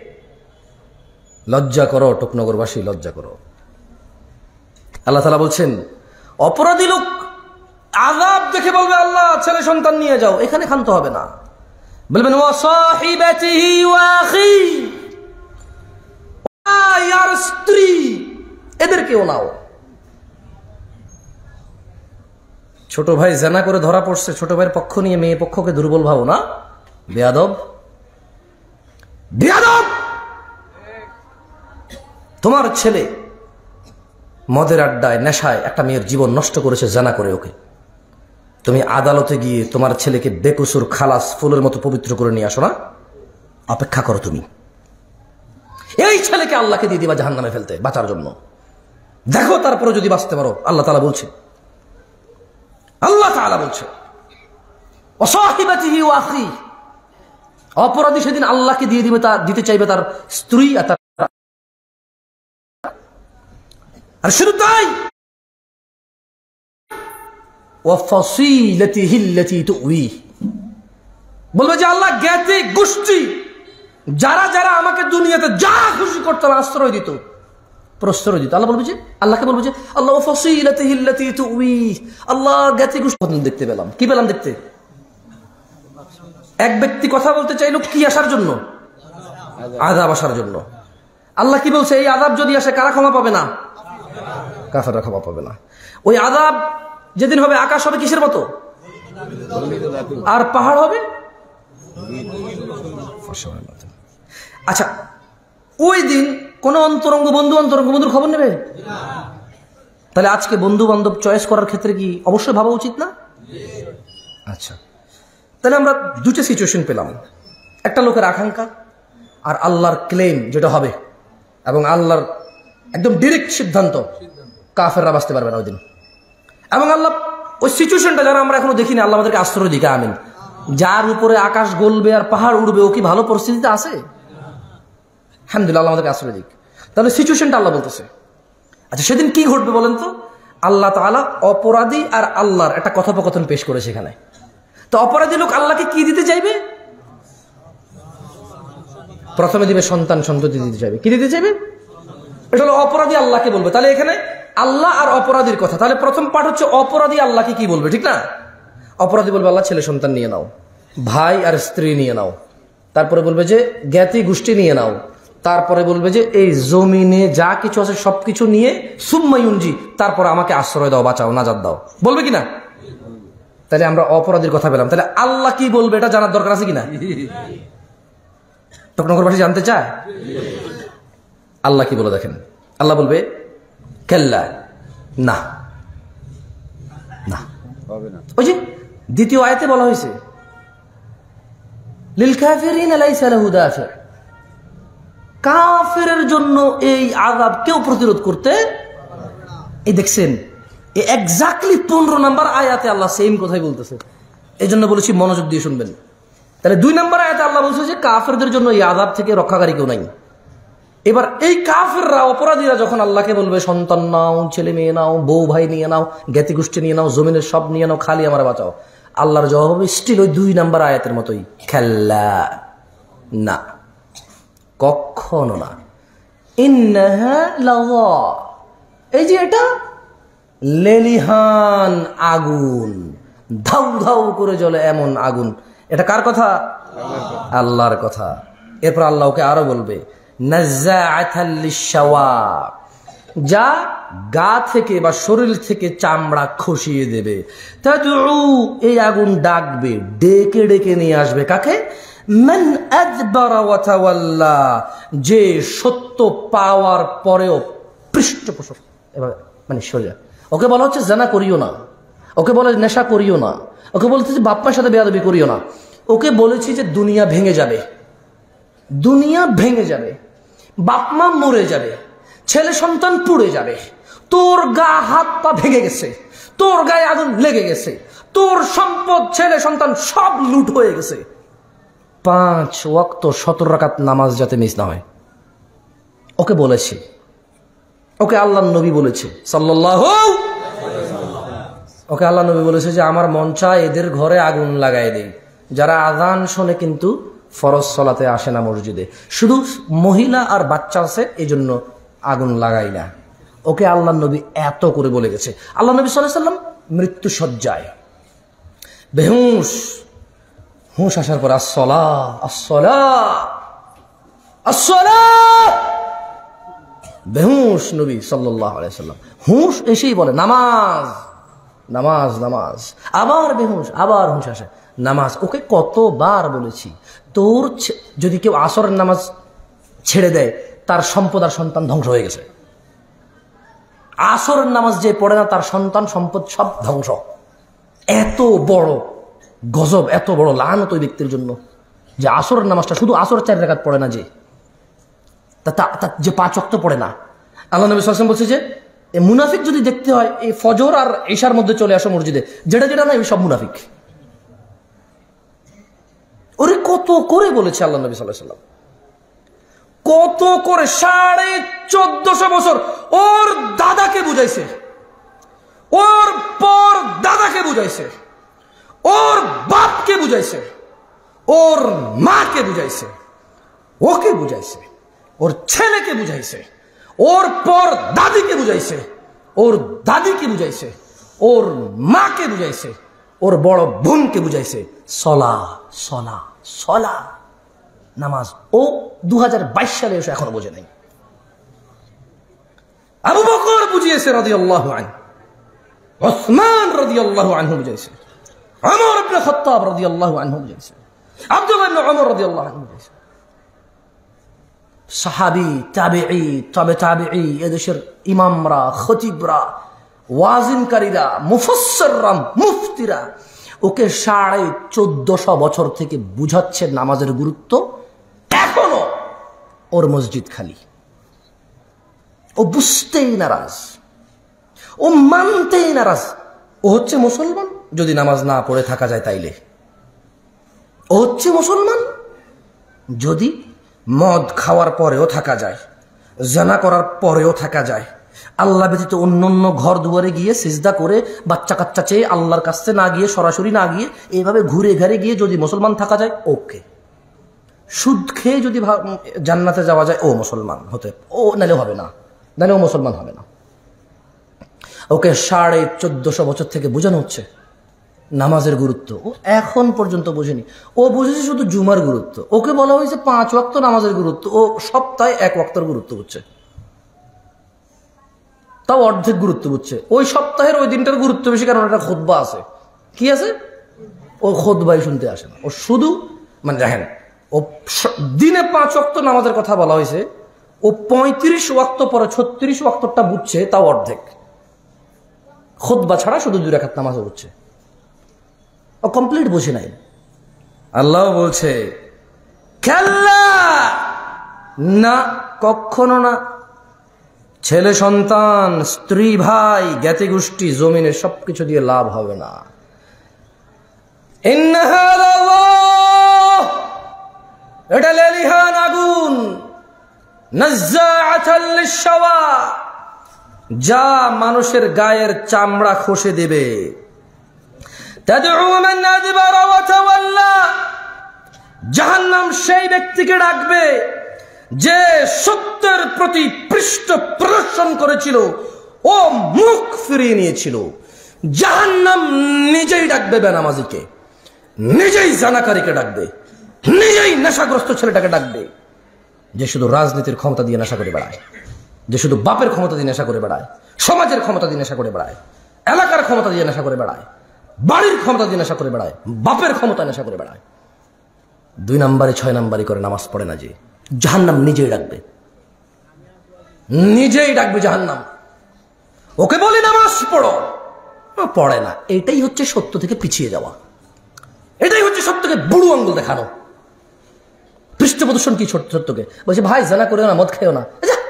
[SPEAKER 1] লজ্জা করো টুকনগরবাসী, লজ্জা করো। আল্লাহ তাআলা বলছেন অপরাধী লোক আযাব দেখে বলবে, আল্লাহ ছেলে সন্তান নিয়ে যাও। এখানে ক্ষান্ত হবে না, বলবেন ওয়া সাহিবাতিহি ওয়া আখি, আর স্ত্রী এদেরকেও নাও। ছোট ভাই জানা করে ধরা পড়ছে, ছোট ভাইয়ের পক্ষ নিয়ে মেয়ে পক্ষকে দুর্বল ভাবো না, বেয়াদব বেয়াদব। তোমার ছেলে মদের আড্ডায় নেশায় একটা মেয়ের জীবন নষ্ট করেছে জানা করে, ওকে তুমি আদালতে গিয়ে তোমার ছেলেকে বেকসুর খালাস ফুলের মতো পবিত্র করে নিয়ে আসো না, অপেক্ষা করো তুমি। এই ছেলেকে আল্লাহকে দিয়ে দিবা জাহান্নামে ফেলতে বাঁচার জন্য। দেখো তারপরে যদি বাঁচতে পারো। আল্লাহ তাআলা বলছে, আল্লাহ তাআলা বলছে ওয়াসাহিবাতিহি ওয়া আখি, অপরাধী সেদিন আল্লাহকে দিয়ে দিবে, তা দিতে চাইবে তার স্ত্রী। আর শুধু তাই, ওয়াফাসিলাতিহি আল্লাতী তুউই, বলবে যে আল্লাহ জ্ঞাতি গোষ্ঠী যারা যারা আমাকে দুনিয়াতে যা খুশি করতাম আশ্রয় দিত, প্রশ্রয় দিত, আল্লাহ বলবে যে, আল্লাহকে বলবে যে আল্লাহ ওয়াফাসিলাতিহি আল্লাতী তুউই, আল্লাহ জ্ঞাতি গোষ্ঠী দেখতে পেলাম। কি পেলাম দেখতে? এক ব্যক্তি কথা বলতে চাইল কি আসার জন্য? আযাব আসার জন্য। আল্লাহ কি বলছে? এই আযাব যদি আসে কারা ক্ষমা পাবে না? কাফেররা ক্ষমা পাবে না। ওই আযাব যেদিন হবে আকাশ হবে কিসের মতো, আর পাহাড় হবে। আচ্ছা, ওই দিন কোন অন্তরঙ্গ বন্ধু অন্তরঙ্গ বন্ধুর খবর নেবে? তাহলে আজকে বন্ধু বান্ধব চয়েস করার ক্ষেত্রে কি অবশ্যই ভাবা উচিত না? আচ্ছা, তাহলে আমরা দুটো সিচুয়েশন পেলাম, একটা লোকের আকাঙ্ক্ষা আর আল্লাহর ক্লেম যেটা হবে, এবং আল্লাহর একদম ডিরেক্ট সিদ্ধান্ত, কাফেররা বাঁচতে পারবে না ওই দিন। এবং আল্লাহ ওই সিচুয়েশনটা যারা আমরা এখনো দেখিনি, আল্লাহ আমাদেরকে আশ্রয় দিকে আমিন। যার উপরে আকাশ গলবে আর পাহাড় উড়বে, ও কি ভালো পরিস্থিতিতে আছে? আলহামদুলিল্লাহ, আল্লাহ আমাদেরকে আশ্রয় দিক। তাহলে সিচুয়েশনটা আল্লাহ বলতেছে। আচ্ছা, সেদিন কি ঘটবে বলেন তো? আল্লাহ তাআলা অপরাধী আর আল্লাহর একটা কথোপকথন পেশ করে সেখানে। তো অপরাধী লোক আল্লাহকে কি দিতে চাইবে? প্রথমে দিবে সন্তান সন্ততি দিতে চাইবে। কি দিতে চাইবে? এটা হলো অপরাধী আল্লাহকে বলবে। তাহলে এখানে আল্লাহ আর অপরাধীর কথা। তাহলে প্রথম পার্ট হচ্ছে অপরাধী আল্লাহকে কি বলবে, ঠিক না? অপরাধী বলবে আল্লাহ ছেলে সন্তান নিয়ে নাও, ভাই আর স্ত্রী নিয়ে নাও, তারপরে বলবে যে জ্ঞাতি গোষ্ঠী নিয়ে নাও, তারপরে বলবে যে এই জমিনে যা কিছু আছে সবকিছু নিয়ে সুম্মায়ুনজি, তারপর আমাকে আশ্রয় দাও, বাঁচাও, নাজাত দাও, বলবে কিনা? তাহলে আমরা অপরাধীর কথা পেলাম। তাহলে আল্লাহ কি বলবে এটা জানার দরকার আছে কিনা? টকনগরবাসী জানতে চায় আল্লাহ কি বলে। দেখেন, আল্লাহ বলবে কাল্লা, না না। ওই যে দ্বিতীয় আয়াতে বলা হয়েছে লিল কাফিরিন লাইসা লাহু দাফি, কাফেরের জন্য এই আযাব কেউ প্রতিরোধ করতে। এই দেখছেন, এই এক্স্যাক্টলি পনেরো নাম্বার আয়াতে আল্লাহ সেম কথাই বলতেছে। এই জন্য বলেছি মনোযোগ দিয়ে শুনবেন। তাহলে দুই নাম্বার আয়াতে আল্লাহ বলছে যে কাফেরদের জন্য এই আযাব থেকে রক্ষাকারী কেউ নাই। এবার এই কাফেররা, অপরাধীরা যখন আল্লাহকে বলবে সন্তান নাও, ছেলে মেয়ে নাও, বউ ভাই নিয়ে নাও, জ্ঞাতি গোষ্ঠী নিয়ে নাও, জমিনের সব নিয়ে নাও, খালি আমার বাঁচাও, আল্লাহর জবাব হবে স্টিল ওই দুই নাম্বার আয়াতের মতোই, খাল্লা, না, কখনো না। ইন্নাহা লাযা, এই যে এটা লেলিহান আগুন, ধাউ ধাউ করে জ্বলে এমন আগুন। এটা কার কথা? আল্লাহর কথা। এরপর আল্লাহকে আরো বলবে নাযাআতাল লিশাওয়া, যা গা থেকে বা শরীর থেকে চামড়া খসিয়ে দেবে। তাদউ, এই আগুন ডাকবে, ডেকে ডেকে নিয়ে আসবে কাকে? মান আদবারা ওয়া তাওয়াল্লা, যে সত্য পাওয়ার পরেও পৃষ্ঠপোষক, এবার মানে সোজা। ওকে বলা হচ্ছে জানা করিও না, ওকে বলে নেশা করিও না, ওকে বলতে যে বাপ্পার সাথে বেয়াদবি করিও না, ওকে বলেছি যে দুনিয়া ভেঙে যাবে, দুনিয়া ভেঙে যাবে, বাপমা মরে যাবে, ছেলে সন্তান পুড়ে যাবে, তোর গা হাত পা ভেঙে গেছে, তোর গায়ে আগুন লেগে গেছে, তোর সম্পদ ছেলে সন্তান সব লুট হয়ে গেছে, পাঁচ ওয়াক্ত সতেরো রাকাত নামাজ যাতে মিস না হয়। ওকে বলেছি, ওকে আল্লাহ নবী বলেছে সাল্লাল্লাহু, ওকে আল্লাহ নবী বলেছে যে আমার মন চায় এদের ঘরে আগুন লাগাই দেই, যারা আযান শোনে কিন্তু ফরজ সালাতে আসে না মসজিদে, শুধু মহিলা আর বাচ্চা আছে এই জন্য আগুন লাগাই না। ওকে আল্লাহ নবী এত করে বলে গেছে। আল্লাহ নবী সাল্লাল্লাহু আলাইহি সাল্লাম মৃত্যু সজ্জায় বেহুশ, হুঁশ আসার পর আসসলা আসসলা আসসলা, বেহুশ নবী সাল্লাল্লাহু আলাইহি সাল্লাম, হুঁশ এসেই বলে নামাজ নামাজ নামাজ, আবার বেহুশ, আবার হুঁশ আসে, নামাজ। ওকে কতবার বলেছি, তোর যদি কেউ আসরের নামাজ ছেড়ে দেয় তার সম্পদ আর সন্তান ধ্বংস হয়ে গেছে। আসরের নামাজ যে পড়ে না তার সন্তান সম্পদ সব ধ্বংস। এত বড় গজব, এত বড় লানত ওই ব্যক্তির জন্য যে আসরের নামাজটা, শুধু আসরের চার রাকাত পড়ে না, যে যে পাঁচ ওয়াক্ত পড়ে না। আল্লাহ নবী সাল্লাল্লাহু আলাইহি ওয়াসাল্লাম বলছে যে মুনাফিক যদি দেখতে হয় এই ফজর আর ঈশার মধ্যে চলে আসো মসজিদে, যেটা যেটা না সব মুনাফিক। ওরে কত করে বলেছে আল্লাহ নবী সাল্লাল্লাহু আলাইহি ওয়াসাল্লাম, কত করে, সাড়ে চোদ্দশো বছর ওর দাদাকে বুঝাইছে, ওর পর দাদাকে বুঝাইছে, ওর বাপকে বুঝাইছে, ওর মাকে বুঝাইছে, ওকে বুঝাইছে, ওর ছেলেকে বুঝাইছে, ওর পর দাদিকে বুঝাইছে, ওর দাদিকে বুঝাইছে, ওর মাকে বুঝাইছে, ওর বড় বোনকে বুঝাইছে। সলা সলা সলা, নামাজ। ও দু হাজার বাইশ সালে এসে এখনো বোঝে নাই। আবু বকর বুঝিয়েছে রাদিয়াল্লাহু আনহু, ওসমান রাদিয়াল্লাহু আনহু বুঝাইছে, ওমর ইবনে খাত্তাব রাদিয়াল্লাহু আনহু বুঝাইছে, আব্দুল্লাহ ইবনে ওমর রাদিয়াল্লাহু আনহু বুঝাইছে। সাহাবী, তাবেঈ, তবে তাবেঈ, এদেশের ইমামরা, খতিবরা, ওয়াজিনকারীরা, মুফাসসিররা, মুফতিরা ওকে সাড়ে চোদ্দশো বছর থেকে বুঝাচ্ছে নামাজের গুরুত্ব। এখনো ওর মসজিদ খালি। ও বুঝতেই নারাজ, ও মানতেই নারাজ। ও হচ্ছে মুসলমান যদি নামাজ না পড়ে থাকা যায় তাইলে। ও হচ্ছে মুসলমান যদি মদ খাওয়ার পরেও থাকা যায়, জানা করার পরেও থাকা যায়, আল্লাহ ব্যতীত অন্য অন্য ঘর দুয়ারে গিয়ে সিজদা করে বাচ্চা কাচ্চা চেয়ে আল্লাহর কাছে না গিয়ে, সরাসরি না গিয়ে, এইভাবে ঘুরে ঘাড়ে গিয়ে যদি মুসলমান থাকা যায়, ওকে। সুদ খেয়ে যদি জান্নাতে যাওয়া যায়, ও মুসলমান হতে, ও নালে হবে না, নালে ও মুসলমান হবে না। ওকে সাড়ে চোদ্দশো বছর থেকে বোঝানো হচ্ছে নামাজের গুরুত্ব। ও এখন পর্যন্ত বোঝেনি। ও বুঝেছে শুধু জুমার গুরুত্ব। ওকে বলা হয়েছে পাঁচ ওয়াক্ত নামাজের গুরুত্ব, ও সপ্তাহে এক ওয়াক্তের গুরুত্ব বুঝছে, তাও অর্ধেক গুরুত্ব বুঝছে। ওই সপ্তাহের ওই দিনটার গুরুত্ব বেশি, কারণ একটা খুতবা আছে। কি আছে? ও খুতবাই শুনতে আসে না, ও শুধু মানে দেখেন, ও দিনে পাঁচ ওয়াক্ত নামাজের কথা বলা হয়েছে, ও পঁয়ত্রিশ ওয়াক্ত পরে ছত্রিশ ওয়াক্তটা বুঝছে, তাও অর্ধেক। খুতবা ছাড়া শুধু দুই রাকাত নামাজও বুঝছে, ও কমপ্লিট বুঝে নাই। আল্লাহ বলছে কাল্লা, না, কখনো না। ছেলে সন্তান, স্ত্রী, ভাই, জ্ঞাতি গোষ্ঠী, জমিনের সবকিছু দিয়ে লাভ হবে না। এটা লেলিহান আগুন, নাজ্জাআতাল লিশ-শাওয়া, যা মানুষের গায়ের চামড়া খসে দেবে। তাদউ মান আদবারা ওয়া তাওয়াল্লা, জাহান্নাম সেই ব্যক্তিকে ডাকবে যে সত্যের প্রতি পৃষ্ঠ প্রদর্শন করেছিল, ও মুখ ফিরিয়ে নিয়েছিল। জাহান্নাম নিজেই ডাকবে বেনামাজিকে, নিজেই জানাকারীকে ডাকবে, নিজেই নেশাগ্রস্ত ছেলেটাকে ডাকবে, যে শুধু রাজনীতির ক্ষমতা দিয়ে নেশা করে বেড়ায়, যে শুধু বাপের ক্ষমতা দিয়ে নেশা করে বেড়ায়, সমাজের ক্ষমতা দিয়ে নেশা করে বেড়ায়, এলাকার ক্ষমতা দিয়ে নেশা করে বেড়ায়, বাড়ির ক্ষমতা দিয়ে নেশা করে বেড়ায়, বাপের ক্ষমতা নেশা করে বেড়ায়। দুই নাম্বারে ছয় নাম্বারি করে নামাজ পড়ে না, যে জাহান্নাম নিজেই ডাকবে, নিজেই ডাকবে জাহান্নাম। ওকে বলি নামাজ পড়ো, পড়ে না। এটাই হচ্ছে সত্য থেকে পিছিয়ে যাওয়া, এটাই হচ্ছে সত্যকে বুড়ো আঙ্গুল দেখানো। পৃষ্ঠ প্রদর্শন কি সত্যকে? বলছে ভাই জানা করেও না, মদ খেয়েও না,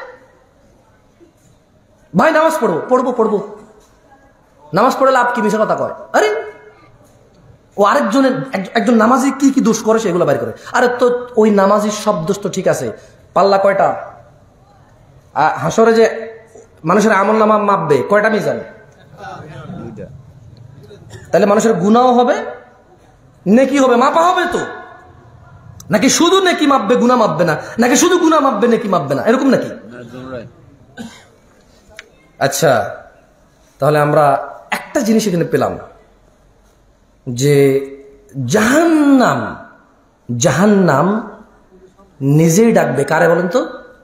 [SPEAKER 1] ভাই নামাজ পড়বো, পড়বো পড়বো নামাজ পড়ে লাভ কি? মিশা কথা কয়। আরে ও আরেকজনের, একজন নামাজি কি কি দোষ করে সেগুলো বাইর করে। আরে তো ওই নামাজির সব দোষ তো ঠিক আছে, পাল্লা কয়টা? হাসরে যে মানুষের আমল নামা মাপবে, কয়টা মিজান? তাহলে মানুষের গুনাহও হবে, নেকি হবে, মাপা হবে তো। নাকি শুধু নেকি মাপবে, গুনাহ মাপবে না? নাকি শুধু গুনাহ মাপবে, নেকি মাপবে না? এরকম নাকি? আচ্ছা, তাহলে আমরা একটা জিনিস এখানে পেলাম, যে জাহান্নাম, জাহান্নাম নিজেই ডাকবে কারে বলেন তো?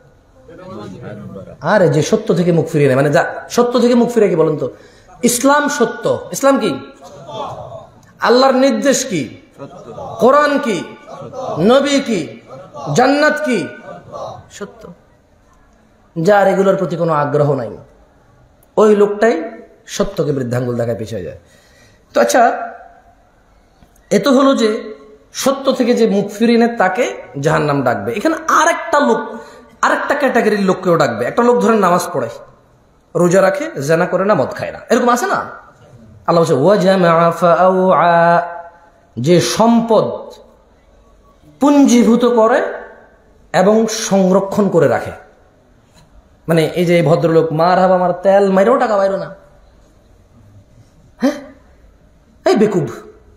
[SPEAKER 1] আরে যে সত্য থেকে মুখ ফিরিয়ে নেয়, মানে যা সত্য থেকে মুখ ফিরিয়ে কি বলেন তো? ইসলাম সত্য। ইসলাম কি? আল্লাহর নির্দেশ কি? কোরআন কি? নবী কি? জান্নাত কি? সত্য। যার এগুলোর প্রতি কোনো আগ্রহ নাই, ওই লোকটাই সত্যকে বৃদ্ধাঙ্গুল দেখায় পিছিয়ে যায়। তো আচ্ছা, এ তো হলো যে সত্য থেকে যে মুখ ফিরিয়ে নেয় তাকে জাহান্নাম ডাকবে। এখানে আরেকটা লোক, আরেকটা ক্যাটাগরির লোককেও ডাকবে। একটা লোক ধরেন নামাজ পড়ে, রোজা রাখে, জানা করে না, মদ খায় না, এরকম আছে না? আল্লাহ বলছে ওয়া জামাআ ফাআউআ, যে সম্পদ পুঞ্জীভূত করে এবং সংরক্ষণ করে রাখে। মানে এই যে ভদ্রলোক মার হাবা মার তেল মাইরেও টাকা বাইরো না, হ্যাঁ, এই বেকুব,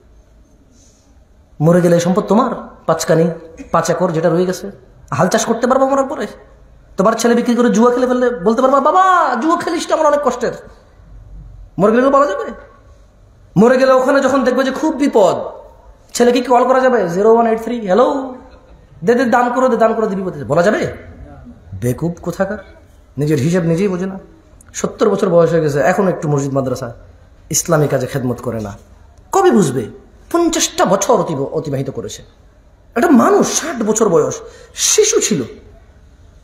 [SPEAKER 1] মরে গেলে সম্পদ তোমার পাঁচকানি, পাঁচ একর যেটা রয়ে গেছে, হাল চাষ করতে পারবো মরার পরে? তোমার ছেলে বিক্রি করে জুয়া খেলে ফেললে বলতে পারবা বাবা জুয়া খেলিসটা আমার অনেক কষ্টের, মরে গেলে বলা যাবে? মরে গেলে ওখানে যখন দেখবে যে খুব বিপদ, ছেলেকে কল করা যাবে? Zero one eight three hello, দে দে দান করে দে, দান করে দিবি বলা যাবে? বেকুব কোথাকার, নিজের হিসাব নিজেই বোঝে না। সত্তর বছর বয়স হয়ে গেছে, এখন একটু মসজিদ মাদ্রাসা ইসলামী কাজে খেদমত করে না, কবে বুঝবে? পঞ্চাশটা বছর অতিবাহিত করেছে। একটা মানুষ ষাট বছর বয়স, শিশু ছিল,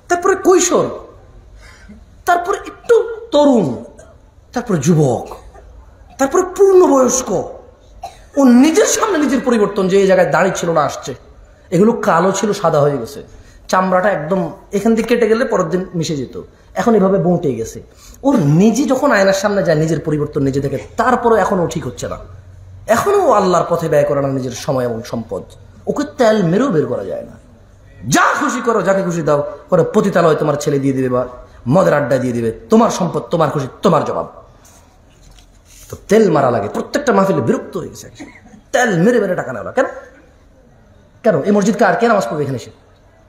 [SPEAKER 1] তারপরে কৈশোর, তারপরে একটু তরুণ, তারপরে যুবক, তারপরে পূর্ণবয়স্ক। ও নিজের সামনে নিজের পরিবর্তন, যে এই জায়গায় দাড়ি ছিল না আসছে, এগুলো কালো ছিল সাদা হয়ে গেছে, চামড়াটা একদম এখান থেকে কেটে গেলে পরের দিন মিশে যেত, এখন এভাবে বঁটে গেছে। ওর নিজে যখন আয়নার সামনে যায় নিজের পরিবর্তন নিজে দেখে, তারপরে এখনো ঠিক হচ্ছে না, এখনো আল্লাহর পথে ব্যয় করে না নিজের সময় এবং সম্পদ। ওকে তেল মেরেও বের করা যায় না। যা খুশি করো, যাকে খুশি দাও করে, পতিতালয় তোমার ছেলে দিয়ে দিবে বা মদের আড্ডা দিয়ে দিবে, তোমার সম্পদ, তোমার খুশি, তোমার জবাব। তো তেল মারা লাগে। প্রত্যেকটা মাহফিলে বিরক্ত হয়ে গেছে, তেল মেরে মেরে টাকা নেওয়া। কেন কেন এই মসজিদ কার? কে নামাজ পড়বে এখানে এসে?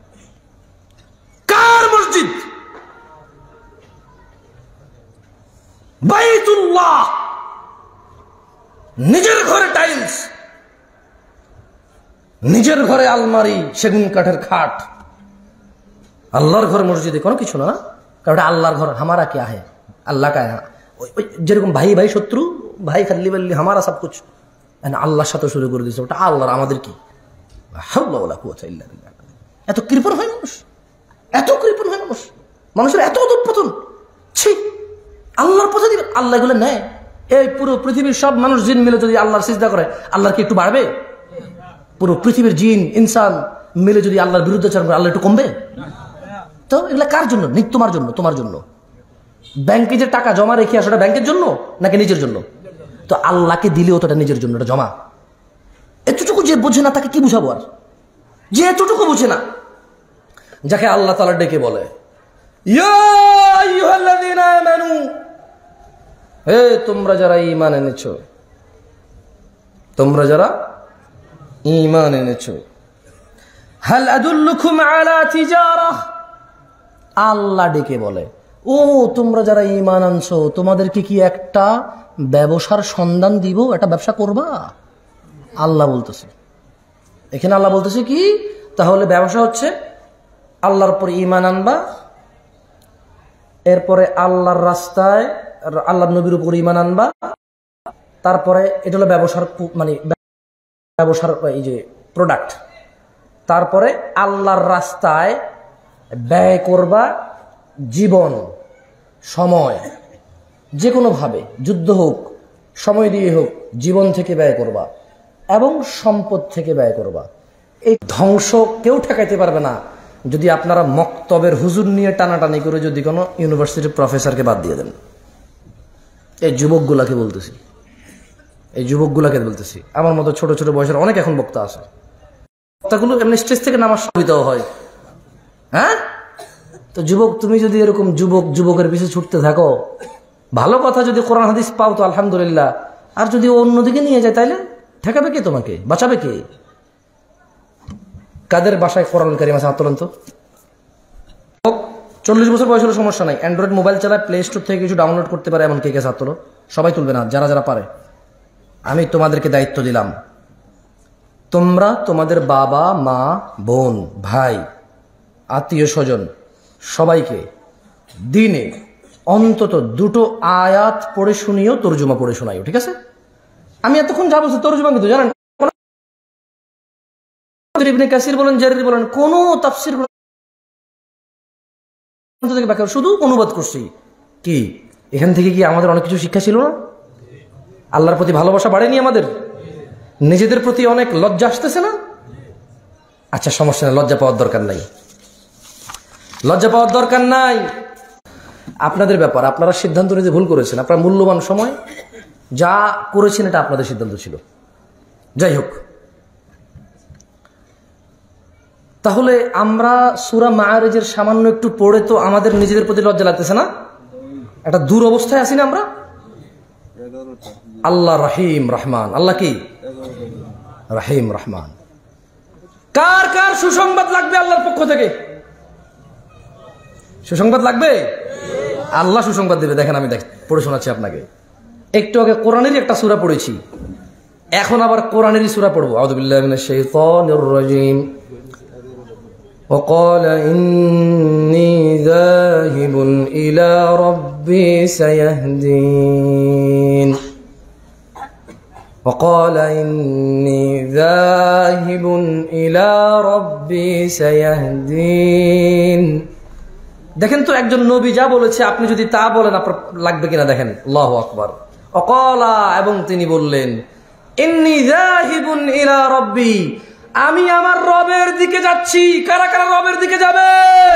[SPEAKER 1] কার মসজিদ? বাইতুল্লাহ। নিজের ঘরে টাইলস, নিজের ঘরে আলমারি, সেগুন কাঠের খাট। আল্লাহর ঘর মসজিদে কোনো কিছু না, কারণ আল্লাহর ঘর। হামারা কে আহে, আল্লাহ কা হ্যাঁ। যেরকম ভাই ভাই শত্রু, ভাই খাল্লি বাল্লি হামারা সব কুছ, আল্লাহর সাথে শুরু করে দিয়েছে, ওটা আল্লাহর, আমাদের কি? এত কৃপণ হয় মানুষ, এত কৃপণ হয় মানুষ, মানুষের এত অধঃপতন। ছি, আল্লাহর পথে দিবে, আল্লাহ এগুলো নেয়। এই পুরো পৃথিবীর সব মানুষ জিন মিলে যদি আল্লাহর সিজদা করে, আল্লাহর কি একটু বাড়বে? পুরো পৃথিবীর জিন ইনসান মিলে যদি আল্লাহর বিরুদ্ধাচরণ করে, আল্লাহ একটু কমবে? তো এগুলো কার জন্য? তোমার জন্য, তোমার জন্য। ব্যাংকে যে টাকা জমা রেখে আসো, ওটা ব্যাংকের জন্য নাকি নিজের জন্য? তো আল্লাহকে দিলেও তো এটা নিজের জন্য, এটা জমা। এতটুকু যে বোঝে না তাকে কি বুঝাবো? আর যে এতটুকু বোঝে না, যাকে আল্লাহ তাআলা ডেকে বলে, ইয়া আইয়ুহাল্লাযীনা আমানু, হে তোমরা যারা ঈমান এনেছো, তোমরা যারা ঈমান এনেছো, হাল আদুল্লুকুম আলা তিজারাহ, আল্লাহ ডেকে বলে, ও তোমরা যারা ঈমান আনছো, তোমাদেরকে কি একটা ব্যবসার সন্ধান দিব? একটা ব্যবসা করবা? আল্লাহ বলতেছে এখানে, আল্লাহ বলতেছে কি? তাহলে ব্যবসা হচ্ছে আল্লাহর উপর ঈমান আনবা, এরপরে আল্লাহর রাস্তায় আল্লাহর নবীর উপর ঈমান আনবা, তারপরে এটা হলো ব্যবসার মানে ব্যবসার এই যে প্রোডাক্ট, তারপরে আল্লাহর রাস্তায় ব্যয় করবা জীবন, সময়, যে কোনোভাবে, যুদ্ধ হোক, সময় দিয়ে হোক, জীবন থেকে ব্যয় করবা এবং সম্পদ থেকে ব্যয় করবা। এই ধ্বংস কেউ ঠেকাইতে পারবে না যদি আপনারা মক্তবের হুজুর নিয়ে টানাটানি করে যদি কোনো ইউনিভার্সিটির প্রফেসরকে বাদ দিয়ে দেন। এই যুবকগুলাকে বলতেছি, এই যুবকগুলাকে বলতেছি, আমার মতো ছোট ছোট বয়সের অনেক এখন বক্তা আছে, বক্তাগুলো এমনি স্টেজ থেকে নামার সুবিধাও হয়। হ্যাঁ, তো যুবক, তুমি যদি এরকম যুবক যুবকের পিছনে ছুটতে থাকো, ভালো কথা, যদি কোরআন হাদিস পাও তো আলহামদুলিল্লাহ, আর যদি অন্যদিকে নিয়ে যায় তাইলে ঠেকাবে কে? তোমাকে বাঁচাবে কে? কাদের বাসায় কোরআন কারীম আছে? হাত তোলেন তো। চল্লিশ বছর বয়স হলে সমস্যা নাই, অ্যান্ড্রয়েড মোবাইল চালায়, প্লে স্টোর থেকে কিছু ডাউনলোড করতে পারে, এমন কে কে? হাত তোলো। সবাই তুলবে না, যারা যারা পারে। আমি তোমাদেরকে দায়িত্ব দিলাম, তোমরা তোমাদের বাবা মা বোন ভাই আত্মীয় স্বজন সবাইকে দিনে অন্তত দুটো আয়াত পড়ে শুনিও, তর্জমা পড়ে শোনাইও, ঠিক আছে? আমি এতক্ষণ যা বলছি তর্জমা কিন্তু জানেন, ইবনে কাসির বলেন, জারির বলেন, কোন তাফসীর থেকে ব্যাখ্যা, শুধু অনুবাদ করছি। কি এখান থেকে কি আমাদের অনেক কিছু শিক্ষা ছিল না? আল্লাহর প্রতি ভালোবাসা বাড়েনি আমাদের? নিজেদের প্রতি অনেক লজ্জা আসতেছে না? আচ্ছা সমস্যা নেই, লজ্জা পাওয়ার দরকার নাই, লজ্জা পাওয়ার দরকার নাই। আপনাদের ব্যাপার, আপনারা সিদ্ধান্ত নিতে ভুল করেছেন, আপনার মূল্যবান সময় যা করেছেন এটা আপনাদের সিদ্ধান্ত ছিল। যাই হোক, তাহলে আমরা সূরা মাআরিজের সামান্য একটু পড়ে তো আমাদের নিজেদের প্রতি লজ্জা লাগতেছে না? একটা দূর অবস্থায় আছি না আমরা? আল্লাহ রহিম রহমান, আল্লাহ কি রহিম রহমান। কার কার সুসংবাদ লাগবে আল্লাহর পক্ষ থেকে? সুসংবাদ লাগবে? আল্লাহ সুসংবাদ দেবে। দেখেন আমি দেখ পড়ে শোনাচ্ছি আপনাকে। একটু আগে কোরআনেরই একটা সূরা পড়েছি, এখন আবার কোরআনেরই সূরা পড়বো। আউযু বিল্লাহি মিনাশ শাইতানির রাজীম। وقال إني ذاهب إلى ربي سيهدين وقال إني ذاهب إلى ربي سيهدين দেখেন তো একজন নবী যা বলেছে আপনি যদি তা বলেন আপনার লাগবে কিনা দেখেন। আল্লাহু আকবার। অকালা, এবং তিনি বললেন, ইন্নী যাহিবুন ইলা রাব্বি, আমি আমার রবের দিকে যাচ্ছি। কারা কারা রবের দিকে যাবে?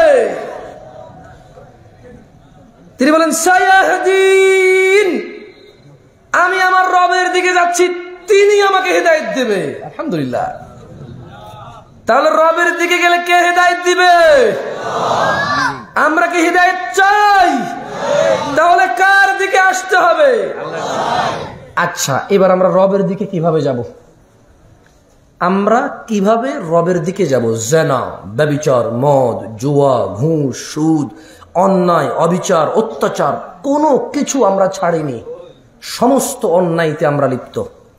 [SPEAKER 1] তিনি বলেন সায়াহদিন, আমি আমার রবের দিকে যাচ্ছি, তিনি আমাকে হেদায়েত দেবে। আলহামদুলিল্লাহ। তাহলে রবের দিকে গেলে কে হেদায়েত দিবে? আমরা কি হেদায়েত চাই? তাহলে কার দিকে আসতে হবে? আচ্ছা, এবার আমরা রবের দিকে কিভাবে যাব? আমরা কিভাবে রবের দিকে যাব? জিনা, ব্যভিচার, মদ, জুয়া, ঘুষ, সুদ, অন্যায়, অবিচার, অত্যাচার কোনো কিছু আমরা ছাড়িনি, সমস্ত অন্যায়তে আমরা লিপ্ত।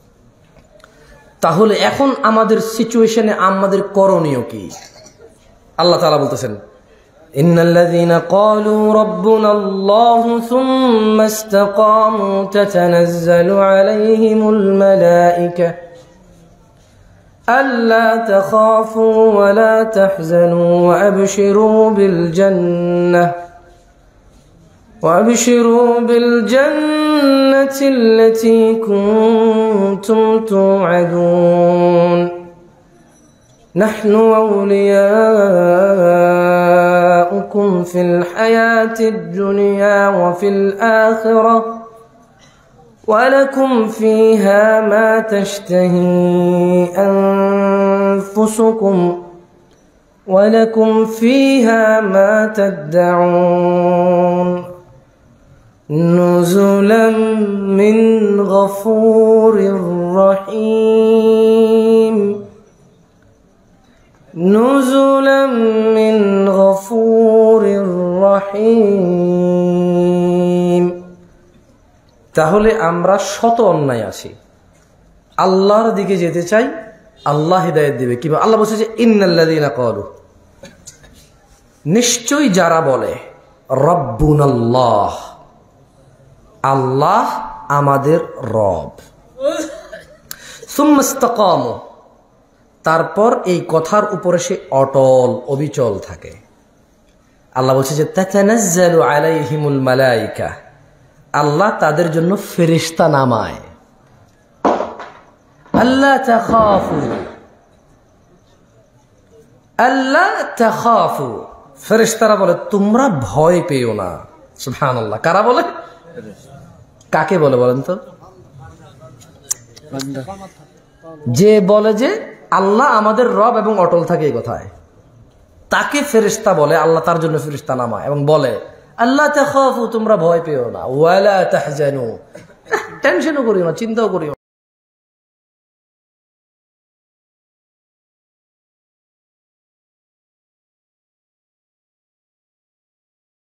[SPEAKER 1] তাহলে এখন আমাদের সিচুয়েশনে আমাদের করণীয় কি? আল্লাহ তাআলা বলতেছেন, ইন্নাল্লাযীনা ক্বালু রাব্বুনাল্লাহু সুম্মা ইসতাকামু তাতানাজ্জালু আলাইহিমুল মালায়েকা আল্লা তাখাফু ওয়া লা তাহজানু ওয়া আবশিরু বিল জান্নাহ وابشروا بالجنة التي كنتم توعدون نحن أولياؤكم في الحياة الدنيا وفي الآخرة ولكم فيها ما تشتهي أنفسكم ولكم فيها ما تدعون نزلا من غفور رحيم نزلا من غفور رحيم। তাহলে আমরা শত অন্যায় আছি, আল্লাহর দিকে যেতে চাই, আল্লাহ হিদায়াত দিবে। কিভাবে? আল্লাহ বলছে যে ইন্নাল্লাযীনা ক্বালু, নিশ্চয়ই যারা বলে রব্বুনাল্লাহ, আল্লাহ আমাদের রব, সুম্মা ইসতাকামু, তারপর এই কথার উপরে সে অটল অবিচল থাকে। আল্লাহ বলছে যে তাতানাজ্জালু আলাইহিমুল মালায়েকা, আল্লাহ তাদের জন্য ফেরেশতা নামায়। আল্লা তাখাফু, আল্লা তাখাফু, ফেরেশতারা বলে তোমরা ভয় পেও না। সুবহানাল্লাহ। কারা বলে? কাকে বলে বলেন তো? যে বলে যে আল্লাহ আমাদের রব এবং অটল থাকে এই কথায়, তাকে ফেরেশতা বলে। আল্লাহ তার জন্য ফেরেশতা নামায় এবং বলে আল্লাহ তাখাফু, তোমরা ভয় পেও না, ওয়ালা তাহজানু, টেনশনও করিও না, চিন্তাও করিও না।